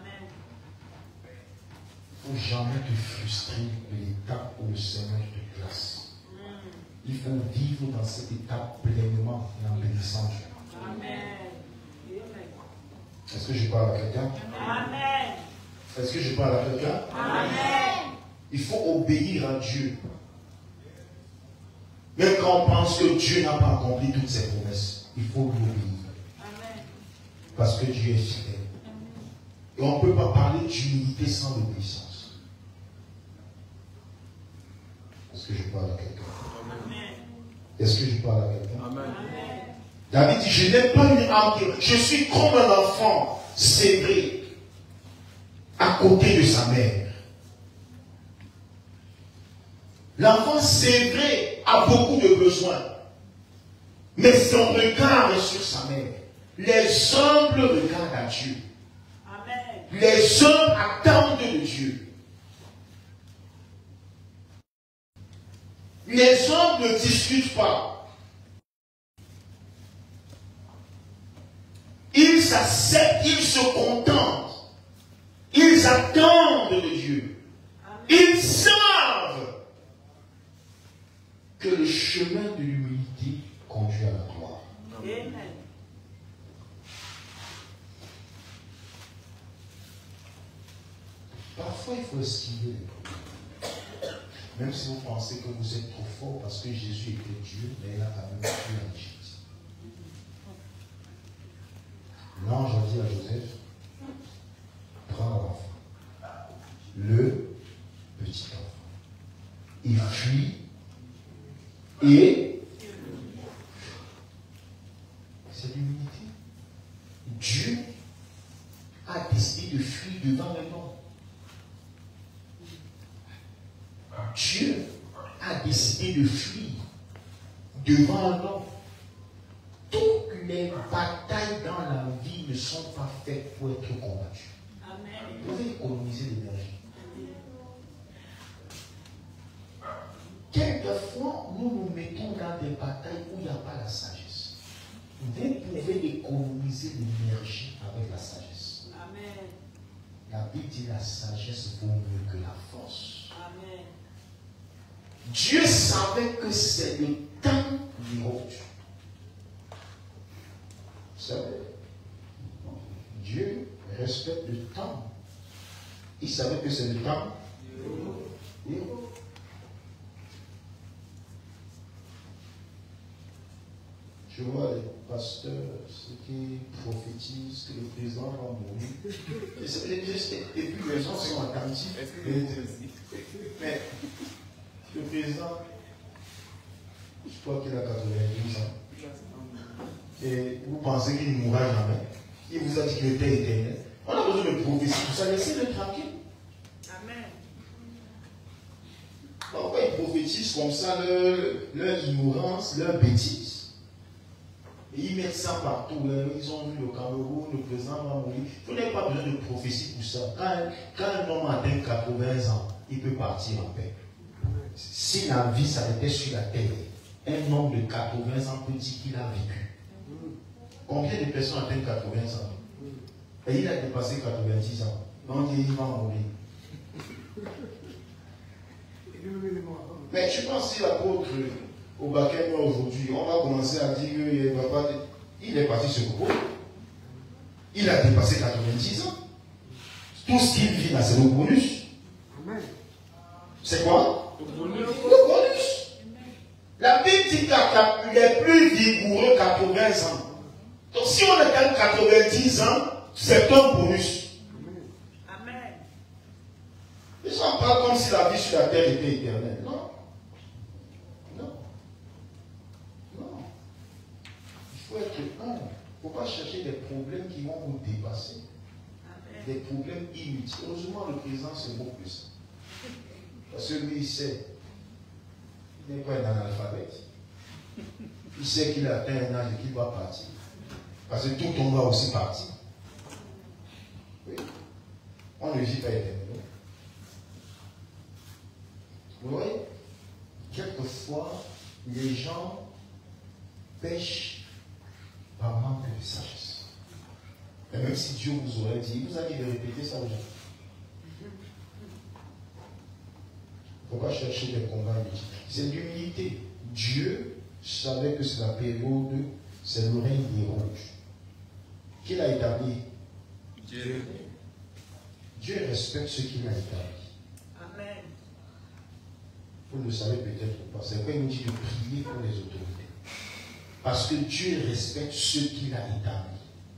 Il ne faut jamais te frustrer de l'étape où le Seigneur te place. Il faut vivre dans cette étape pleinement et en bénissant Dieu. Amen. Est-ce que je parle à quelqu'un? Amen. Est-ce que je parle à quelqu'un? Amen. Il faut obéir à Dieu. Même quand on pense que Dieu n'a pas accompli toutes ses promesses, il faut lui obéir. Amen. Parce que Dieu est fidèle. Et on ne peut pas parler d'humilité sans l'obéissance. Est-ce que je parle à quelqu'un? Est-ce que je parle à quelqu'un? Amen. David dit, je n'ai pas une âme, je suis comme un enfant sévré à côté de sa mère. L'enfant sévré a beaucoup de besoins, mais son regard est sur sa mère. Les humbles regardent à Dieu. Amen. Les hommes attendent de Dieu. Les hommes ne discutent pas. Ils s'acceptent, ils se contentent. Ils attendent de Dieu. Ils savent que le chemin de l'humilité conduit à la gloire. Amen. Parfois, il faut esquiver les problèmes. Même si vous pensez que vous êtes trop fort parce que Jésus était Dieu, mais il a quand même tué en Égypte. L'ange a dit à Joseph, prends l'enfant, le petit enfant. Il fuit et c'est l'humilité. Dieu a décidé de fuir devant un homme. Dieu a décidé de fuir devant un homme. Toutes les batailles dans la vie ne sont pas faites pour être combattues. Amen. Vous pouvez économiser l'énergie. Quelquefois, nous nous mettons dans des batailles où il n'y a pas la sagesse. Vous pouvez économiser l'énergie avec la sagesse. Amen. La Bible dit la sagesse vaut mieux que la force. Amen. Dieu savait que c'est le temps du rouge. Vous savez, Dieu respecte le temps. Il savait que c'est le temps du rouge. Je vois les pasteurs, ceux qui prophétisent que le président va mourir. Et puis les gens sont attentifs. Mais le président, je crois qu'il a quatre-vingt-douze ans. Et vous pensez qu'il ne mourra jamais. Il vous a dit qu'il était éternel. On a besoin de prophétie. Tout ça, laissez-le tranquille. Amen. Pourquoi ils prophétisent comme ça leur, leur ignorance, leur bêtise? Et ils mettent ça partout. Là. Ils ont vu le Cameroun, le président va mourir. Vous n'avez pas besoin de prophétie pour ça. Quand, quand un homme atteint quatre-vingts ans, il peut partir en paix. Si la vie s'arrêtait sur la terre, un homme de quatre-vingts ans peut dire qu'il a vécu. Combien de personnes atteignent quatre-vingts ans? Et il a dépassé quatre-vingt-dix ans. Donc il va mourir. Mais je pense que l'apôtre au Bakel aujourd'hui, on va commencer à dire qu'il va pas. Il est parti sur le groupe. Il a dépassé quatre-vingt-dix ans. Tout ce qu'il vit là, c'est le bonus. C'est quoi? Le bonus. Le bonus. La Bible dit qu'il est plus vigoureux quatre-vingts ans. Donc si on atteint quatre-vingt-dix ans, c'est un bonus. Amen. Les gens parlent comme si la vie sur la terre était éternelle. Non. Non. Non. Il faut être humble. Il ne faut pas chercher des problèmes qui vont vous dépasser. Amen. Des problèmes inutiles. Heureusement, le président se moque de ça. Parce que lui, il sait. Il n'est pas un analphabète. Il sait qu'il a atteint un âge et qu'il va partir. Parce que tout le monde va aussi partir. Oui. On ne vit pas éternellement. Vous voyez, quelquefois, les gens pêchent par manque de sagesse. Et même si Dieu vous aurait dit, vous allez répéter ça aux gens. Il ne faut pas chercher des combats inutiles. C'est l'humilité. Dieu savait que c'est la période, c'est le règne des rouges. Qui l'a établi? Dieu. Dieu respecte ce qu'il a établi. Amen. Vous ne le savez peut-être pas. C'est pourquoi il nous dit de prier pour les autorités. Parce que Dieu respecte ce qu'il a établi.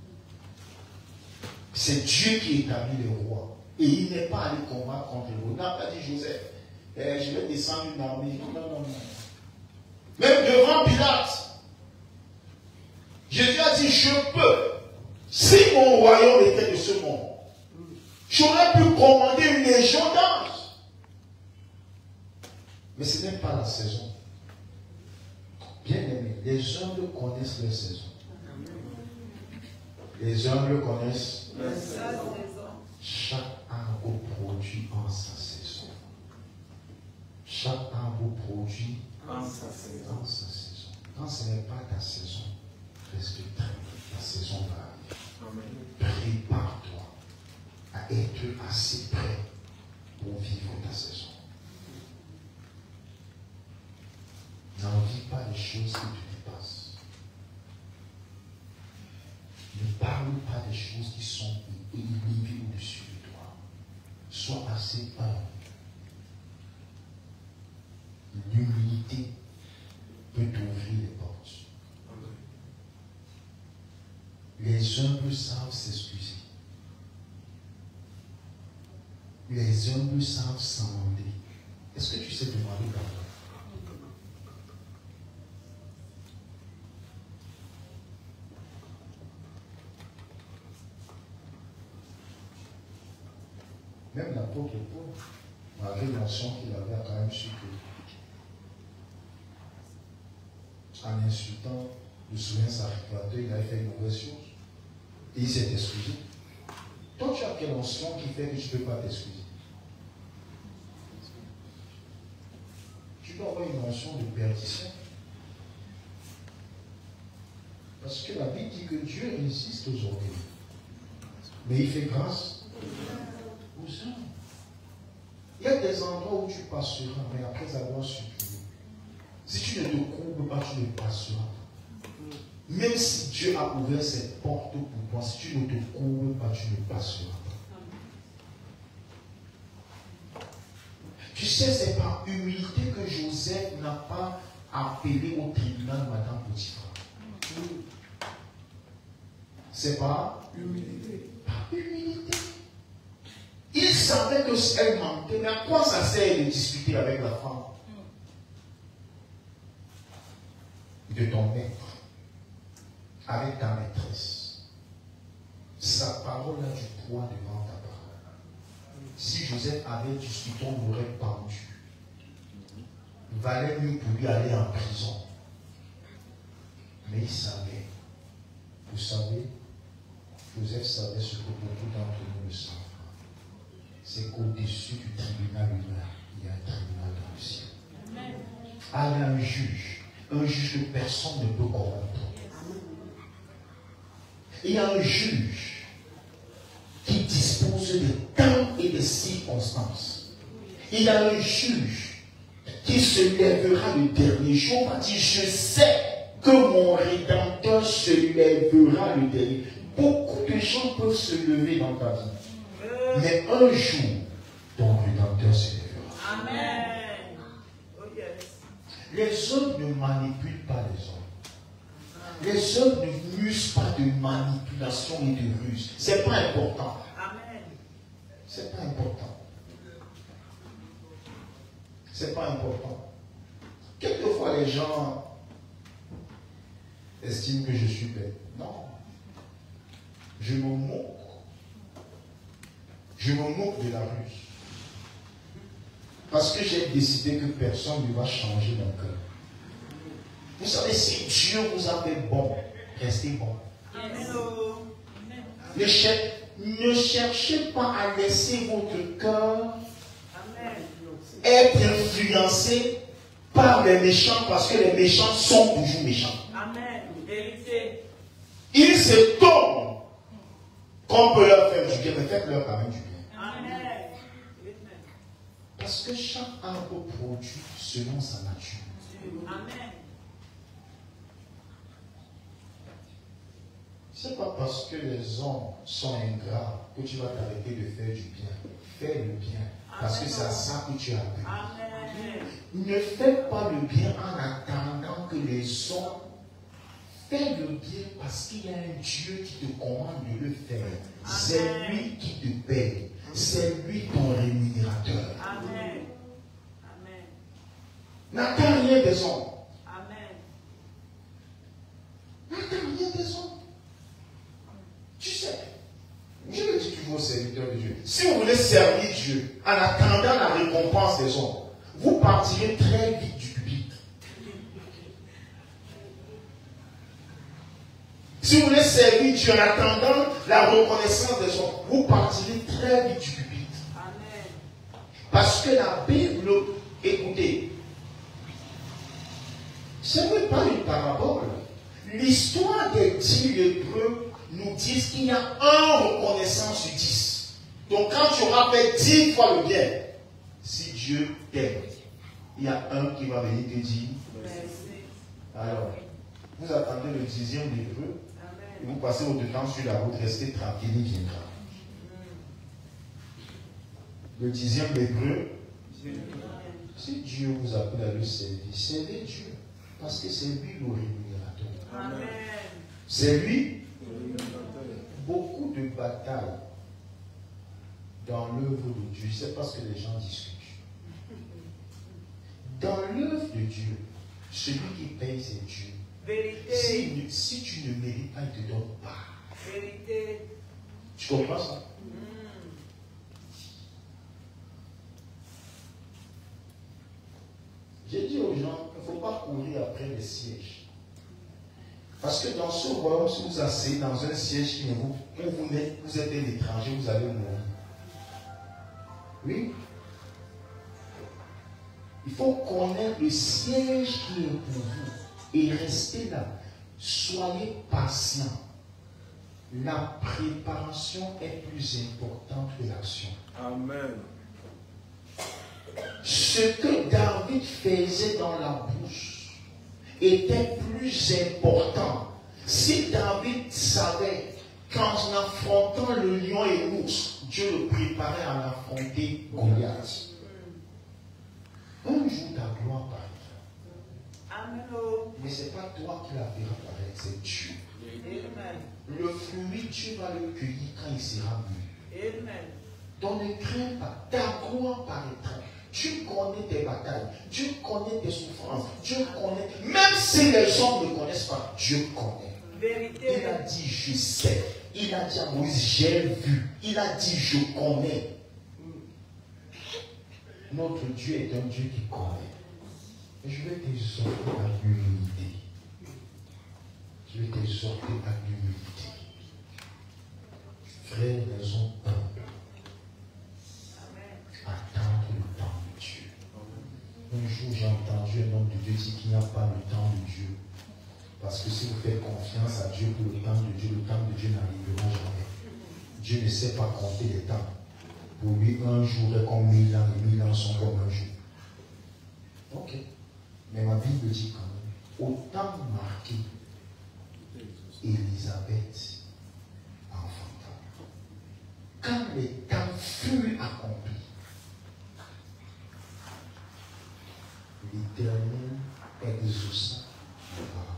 C'est Dieu qui établit les rois. Et il n'est pas allé combattre contre les rois. Il n'a pas dit Joseph, eh, je vais descendre une armée. Non, non, non, non. Même devant Pilate, Jésus a dit, je peux. Si mon royaume était de ce monde, j'aurais pu commander une légion d'anges. Mais ce n'est pas la saison. Bien aimé, les humbles connaissent leur saison. Les humbles connaissent leur saison. Chaque arbre produit en sa saison. Chaque arbre produit en sa saison. En sa saison. Quand ce n'est pas ta saison, reste tranquille. Ta saison va arriver. Prépare-toi à être assez prêt pour vivre ta saison. N'envie pas les choses qui te dépassent. Ne parle pas des choses qui sont élevées au-dessus de toi. Sois assez humble. L'humilité peut t'ouvrir les portes. Les humbles savent s'excuser. Les humbles savent s'amender. Est-ce que tu sais demander pardon? Même l'apôtre Paul, malgré l'onction qu'il avait, a quand même su que, en insultant le souverain sacrificateur, il avait fait une mauvaise chose. Et il s'est excusé. Toi, tu as quelle onction qui fait que tu ne peux pas t'excuser? Tu dois avoir une onction de perdition. Parce que la Bible dit que Dieu résiste aux orgueilleux. Mais il fait grâce aux hommes. Il y a des endroits où tu passeras, mais après avoir supplié. Si tu ne te courbes pas, tu ne passeras. Même si Dieu a ouvert ses portes pour toi, si tu ne te courbes pas, tu ne passeras pas. Tu sais, c'est par humilité que Joseph n'a pas appelé au tribunal Madame Potiphar. C'est par humilité. Par humilité. Il savait qu'elle mentait, mais à quoi ça sert de discuter avec la femme de ton maître, avec ta maîtresse? Sa parole a du poids devant ta parole. Si Joseph avait discuté, on l'aurait pendu. Il valait mieux pour lui aller en prison. Mais il savait. Vous savez, Joseph savait ce que beaucoup d'entre nous le savent. C'est qu'au-dessus du tribunal humain, il y a un tribunal dans le ciel. Ah, il y a un juge. Un juge que personne ne peut corrompre. Il y a un juge qui dispose des temps et des circonstances. Il y a un juge qui se lèvera le dernier jour et dit, je sais que mon Rédempteur se lèvera le dernier. Beaucoup de gens peuvent se lever dans ta vie. Mais un jour, ton Rédempteur se lèvera. Amen. Oh yes. Les hommes ne manipulent pas les hommes. Les hommes ne n'usent pas de manipulation et de ruse. C'est pas important. Amen. C'est pas important. C'est pas important. Quelquefois, les gens estiment que je suis bête. Non. Je me moque. Je me moque de la ruse. Parce que j'ai décidé que personne ne va changer mon cœur. Vous savez, si Dieu vous a fait bon, restez bon. Amen. Ne, cher ne cherchez pas à laisser votre cœur être influencé par les méchants, parce que les méchants sont toujours méchants. Amen. Vérité. Ils s'étonnent qu'on peut leur faire du bien, mais faites-leur quand même du bien. Amen. Parce que chaque arbre produit selon sa nature. Amen. Ce n'est pas parce que les hommes sont ingrats que tu vas t'arrêter de faire du bien. Fais le bien. Parce que c'est à ça que tu as appris. Amen. Ne fais pas le bien en attendant que les hommes. Fais le bien parce qu'il y a un Dieu qui te commande de le faire. C'est lui qui te paye. C'est lui ton rémunérateur. Amen. Amen. N'attends rien des hommes. Amen. N'attends rien des hommes. Tu sais, je le dis toujours aux serviteurs de Dieu. Si vous voulez servir Dieu en attendant la récompense des hommes, vous partirez très vite du pupitre. Si vous voulez servir Dieu en attendant la reconnaissance des hommes, vous partirez très vite du pupitre. Amen. Parce que la Bible, écoutez, ce n'est pas une parabole. L'histoire des dix lépreux nous disent qu'il y a un reconnaissant sur dix. Donc quand tu auras fait dix fois le bien, si Dieu t'aime, il y a un qui va venir te dire, Merci. alors, vous attendez le dixième lépreux, et vous passez au-dedans sur la route, restez tranquille, il viendra. Le dixième lépreux, si Dieu vous appelle à le servir, servez Dieu, parce que c'est lui le rémunérateur. Amen. C'est lui. Beaucoup de batailles dans l'œuvre de Dieu, c'est parce que les gens discutent. Dans l'œuvre de Dieu, celui qui paye, c'est Dieu. Vérité. Si, si tu ne mérites pas, il ne te donne pas. Vérité. Tu comprends ça? Mm. courir après les sièges. Parce que dans ce royaume, si vous asseyez dans un siège qui ne vous, où vous êtes, vous êtes un étranger, vous allez mourir. Oui. Il faut connaître le siège qui est pour vous et rester là. Soyez patient. La préparation est plus importante que l'action. Amen. Ce que David faisait dans la bouche était plus important. Si David savait qu'en affrontant le lion et l'ours, Dieu le préparait à affronter Goliath. Un jour ta gloire paraîtra. Amen. Mais ce n'est pas toi qui la verras paraître, c'est Dieu. Amen. Le fruit, Dieu va le cueillir quand il sera mûr. Amen. Donc ne crains pas, ta gloire paraîtra. Dieu connaît tes batailles, Dieu connaît tes souffrances, Dieu connaît, même si les hommes ne connaissent pas, Dieu connaît. Vérité. Il a dit je sais, il a dit à Moïse j'ai vu, il a dit je connais. Notre Dieu est un Dieu qui connaît. Et je vais t'exhorter à l'humilité. Je vais t'exhorter à l'humilité. Frères, raison un. Attendre le temps de Dieu. Un jour, j'ai entendu un homme de Dieu dire qu'il n'y a pas le temps de Dieu. Parce que si vous faites confiance à Dieu pour le temps de Dieu, le temps de Dieu n'arrivera jamais. Dieu ne sait pas compter les temps. Pour lui, un jour est comme mille ans et mille ans sont comme un jour. Ok. Mais ma Bible dit quand même, au temps marqué, Élisabeth enfanta. Quand les temps furent accomplis, l'Éternel exauça le parole.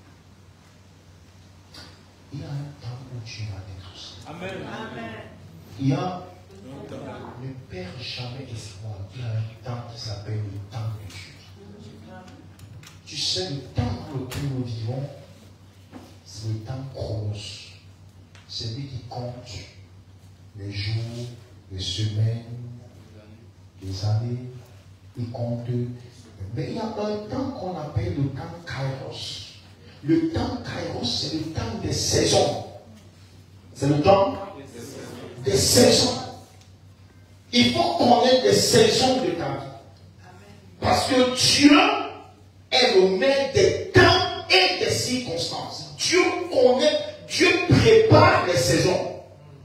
Il y a un temps où Dieu va t'exaucer. Amen. Amen. Il y a, ne perds jamais espoir. Il y a un temps qui s'appelle le temps de Dieu. Tu sais, le temps dans lequel nous vivons, c'est le temps chronos. C'est lui qui compte les jours, les semaines, les années. Il compte. Mais il y a un temps qu'on appelle le temps kairos. Le temps kairos, c'est le temps des saisons. C'est le temps des saisons. Il faut connaître les saisons de ta vie. Parce que Dieu est le maître des temps et des circonstances. Dieu connaît, Dieu prépare les saisons.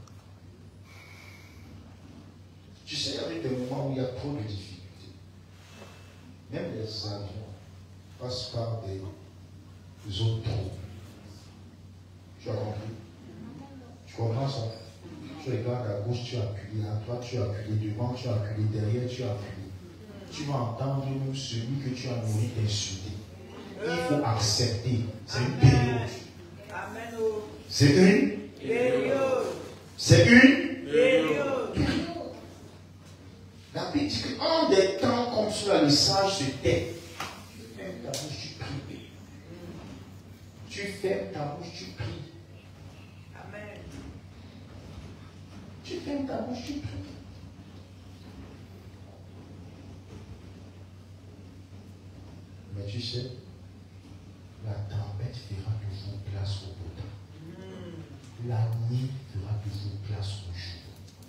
Tu sais, il y a des moments où il y a trop de difficultés. Même les avions passent par des zones trop. Tu as compris? Tu comprends ça? Tu regardes à gauche, tu appuies, à droite, tu appuies, devant, tu appuies, derrière, tu appuies. Tu vas entendre même celui que tu as nourri t'insulter. Il faut accepter. C'est une période. Amen. C'est une Période. C'est une Période. période. La Bible dit qu'en des temps comme cela, le sage se tait. Tu fermes ta bouche, tu pries. Tu fermes ta bouche, tu pries. Amen. Tu fermes ta bouche, tu pries. Mais tu sais, la tempête fera de vous place au beau temps. La nuit fera de vous place au jour.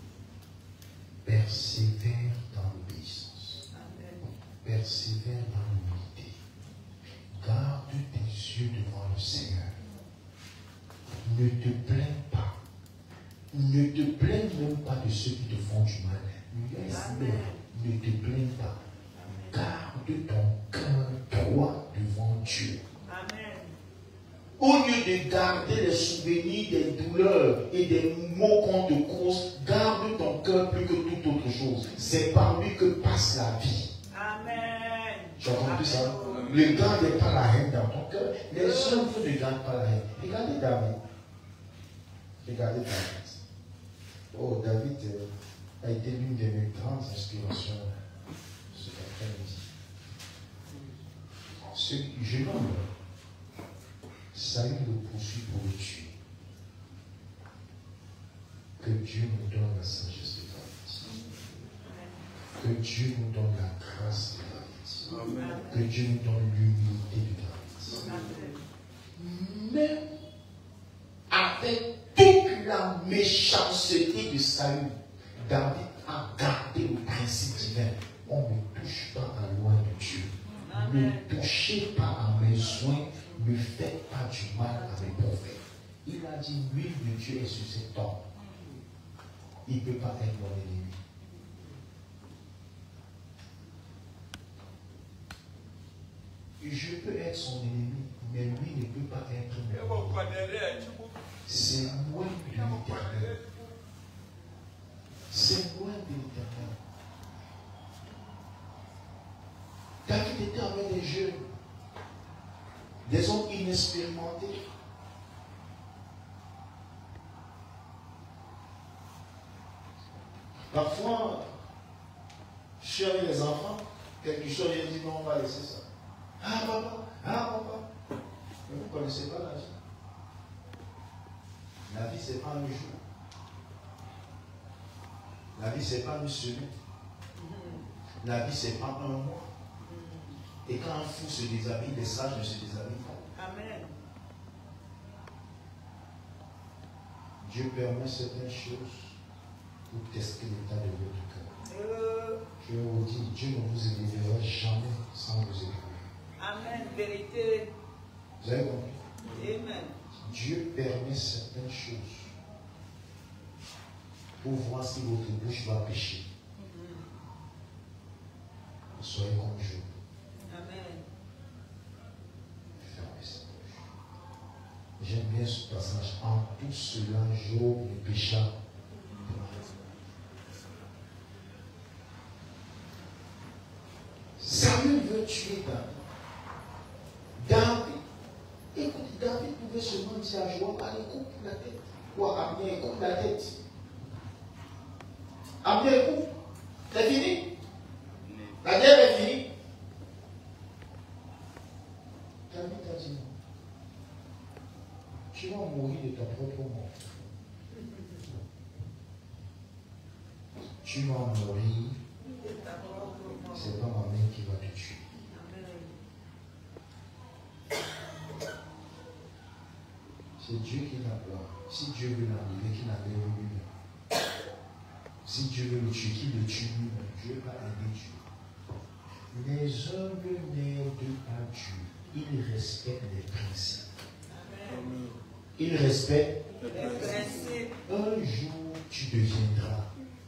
Persévère dans l'obéissance. Persévère dans l'humilité. Garde tes yeux devant le Seigneur. Ne te plains pas. Ne te plains même pas de ceux qui te font du mal. Laisse-les. Ne te plains pas. Garde ton cœur droit devant Dieu. Amen. Au lieu de garder les souvenirs des douleurs et des maux qu'on te cause, garde ton cœur plus que toute autre chose. C'est par lui que passe la vie. Amen. Tu as compris ça? Ne garde pas la haine dans ton cœur. Les hommes ne gardent pas la haine. Regardez David. Regardez David. Oh, David euh, a été l'une de mes grandes inspirations cet après-midi. Ce jeune homme, Saül le poursuit pour le tuer. Que Dieu nous donne la sagesse de David. Que Dieu nous donne la grâce de David. Amen. Que Dieu nous donne l'humilité de David. Même avec toute la méchanceté de Saül, David a gardé le principe divin. On ne touche pas à la loi de Dieu. Ne touchez pas à mes soins, ne faites pas du mal à mes prophètes. Il a dit, l'huile de Dieu est sur cet homme. Il ne peut pas être mon ennemi. Je peux être son ennemi, mais lui ne peut pas être mon ennemi. C'est loin de l'éternel. C'est loin de l'éternel. David était avec des jeunes, des hommes inexpérimentés. Parfois, je suis avec les enfants, quelque chose, je dis non, on va laisser ça. Ah papa, ah papa. Mais vous ne connaissez pas la vie. La vie, ce n'est pas un jour. La vie, ce n'est pas une semaine. La vie, ce n'est pas un mois. Et quand un fou se déshabille, les sages ne se déshabillent pas. Amen. Dieu permet certaines choses pour tester l'état de votre cœur. Euh, Je vous dis, Dieu ne vous élèvera jamais sans vous élever. Amen. Vérité. Vous avez compris? Amen. Dieu permet certaines choses pour voir si votre bouche va pécher. Soyez comme Job. Amen. Fermez sa bouche. J'aime bien ce passage. En tout cela, Job ne pécha. Samuel veut tuer David. David, écoute, David pouvait seulement dire à Joab, allez, coupe la tête. Quoi, Abner, coupe la tête. Abner, coupe. C'est fini. La guerre est finie. David a dit non. Tu vas mourir de ta propre mort. Tu vas mourir. C'est pas ma mère qui va te tuer. C'est Dieu qui l'a. Si Dieu veut l'enlever, qu'il l'enlève lui-même. Si Dieu veut le tuer, qu'il le tue lui-même. Dieu va aider Dieu. Les humbles n'aident pas Dieu. Ils respectent les principes. Amen. Ils respectent. Les principes. Un jour, tu deviendras.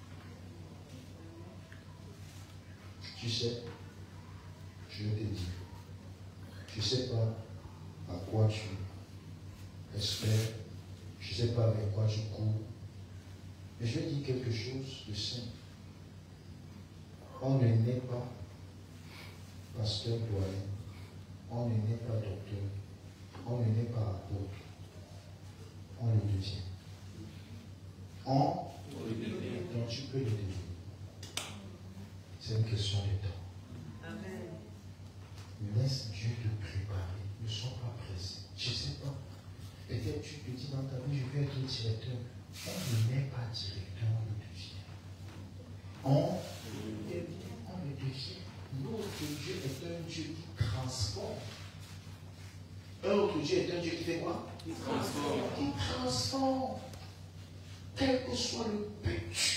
Tu sais, je vais te dire, je ne sais pas à quoi tu espères, je ne sais pas avec quoi tu cours, mais je vais dire quelque chose de simple. On ne naît pas pasteur doyen, on ne naît pas docteur, on ne naît pas apôtre, on le devient. On le devient. Donc tu peux le devenir. C'est une question de temps. Amen. Laisse Dieu te préparer. Ne sois pas pressé. Je ne sais pas. Peut-être tu te dis dans ta vie, je vais être directeur. On ne naît pas directeur, on le devient. On le devient. On le devient. Notre Dieu est un Dieu qui transforme. Un autre Dieu est un Dieu qui fait quoi? Qui transforme. Qui transforme. Quel que soit le but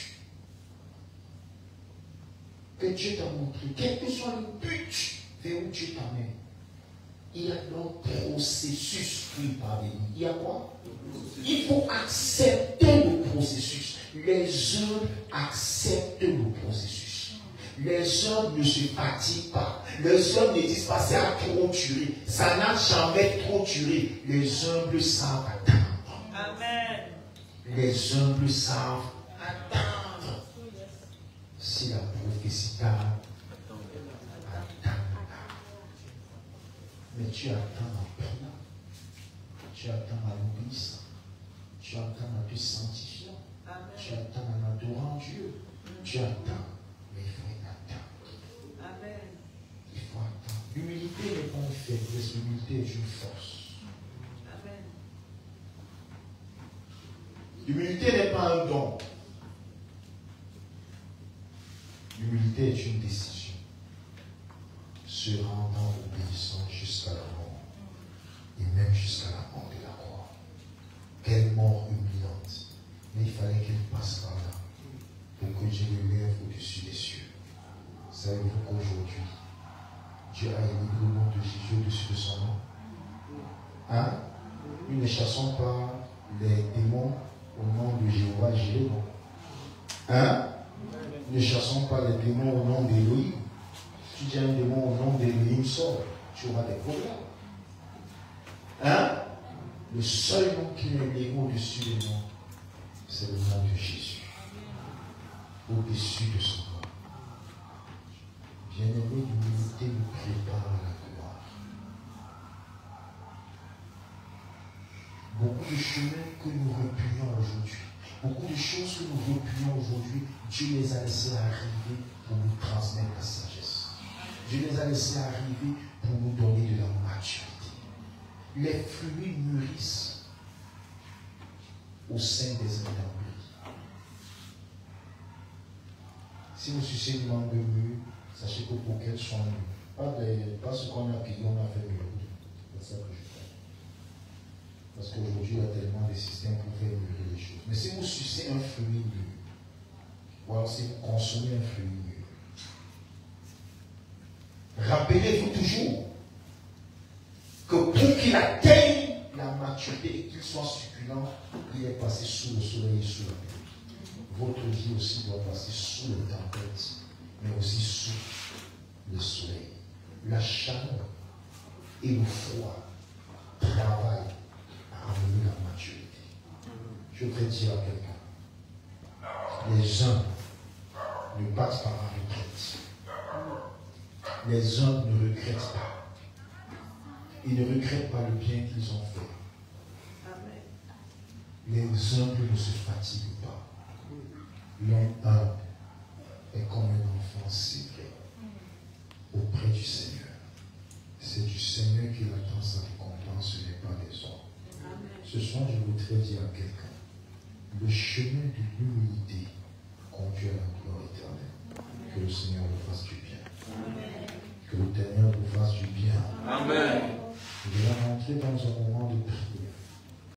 que Dieu t'a montré, quel que soit le but vers où Dieu t'amène, il y a donc processus pour y parvenir. Il y a quoi? Il faut accepter le processus. Les hommes acceptent le processus. Les hommes ne se fatiguent pas. Les hommes ne disent pas ça a trop duré. Ça n'a jamais trop duré. Les humbles savent attendre. Amen. Les humbles savent attendre. Si la prophétie tarde, attends. Mais tu attends en priant. Tu attends en obéissant. Tu attends en te sanctifiant. Tu attends en adorant Dieu. Tu attends. Mais il faut attendre. Amen. Il faut attendre. L'humilité n'est pas une faiblesse. L'humilité est une force. Amen. L'humilité n'est pas un don. L'humilité est une décision. se rendant obéissant jusqu'à la mort, et même jusqu'à la mort de la croix. Quelle mort humiliante. Mais il fallait qu'il passe par là pour que Dieu le lève au-dessus des cieux. Savez-vous qu'aujourd'hui, Dieu a élevé le nom de Jésus au-dessus de son nom? Hein? Nous ne chassons pas les démons au nom de Jéhovah Jireh. Hein? Nous ne chassons pas les démons au nom d'Élohim. Si tu as un démon au nom d'Élohim, sort, tu auras des problèmes. Hein? Le seul nom qui est élevé au-dessus des noms, c'est le nom de Jésus. Au-dessus de son nom. Bien-aimé, l'humilité nous prépare à la gloire. Beaucoup de chemins que nous repugnons aujourd'hui, beaucoup de choses que nous repugnons aujourd'hui, Dieu les a laissés arriver pour nous transmettre la sagesse. Dieu les a laissés arriver pour nous donner de la maturité. Les fruits mûrissent au sein des intempéries. Si vous sucez une mangue mûre, sachez que pour qu'elle soit mûre, pas, pas ce qu'on a pillé, on a fait mûr. C'est ça que je fais. Parce qu'aujourd'hui, il y a tellement de systèmes pour faire mûrir les choses. Mais si vous sucez un fruit mûr, ou alors si vous consommez un fruit mûr, rappelez-vous toujours que pour qu'il atteigne la maturité et qu'il soit succulent, il est passé sous le soleil et sous la pluie. Votre vie aussi doit passer sous les tempêtes, mais aussi sous le soleil. La chaleur et le froid travaillent à amener la maturité. Je voudrais dire à quelqu'un, les uns ne battent pas en retraite. Les uns ne regrettent pas. Ils ne regrettent pas le bien qu'ils ont fait. Amen. Les humbles ne se fatiguent pas. L'homme humble est comme un enfant sévré auprès du Seigneur. C'est du Seigneur qu'il attend sa récompense, ce n'est pas des hommes. Ce soir, je voudrais dire à quelqu'un, le chemin de l'humilité conduit à la gloire éternelle. Que le Seigneur nous fasse du bien. Amen. Que le Seigneur nous fasse du bien. Amen. Nous allons rentrer dans un moment de prière.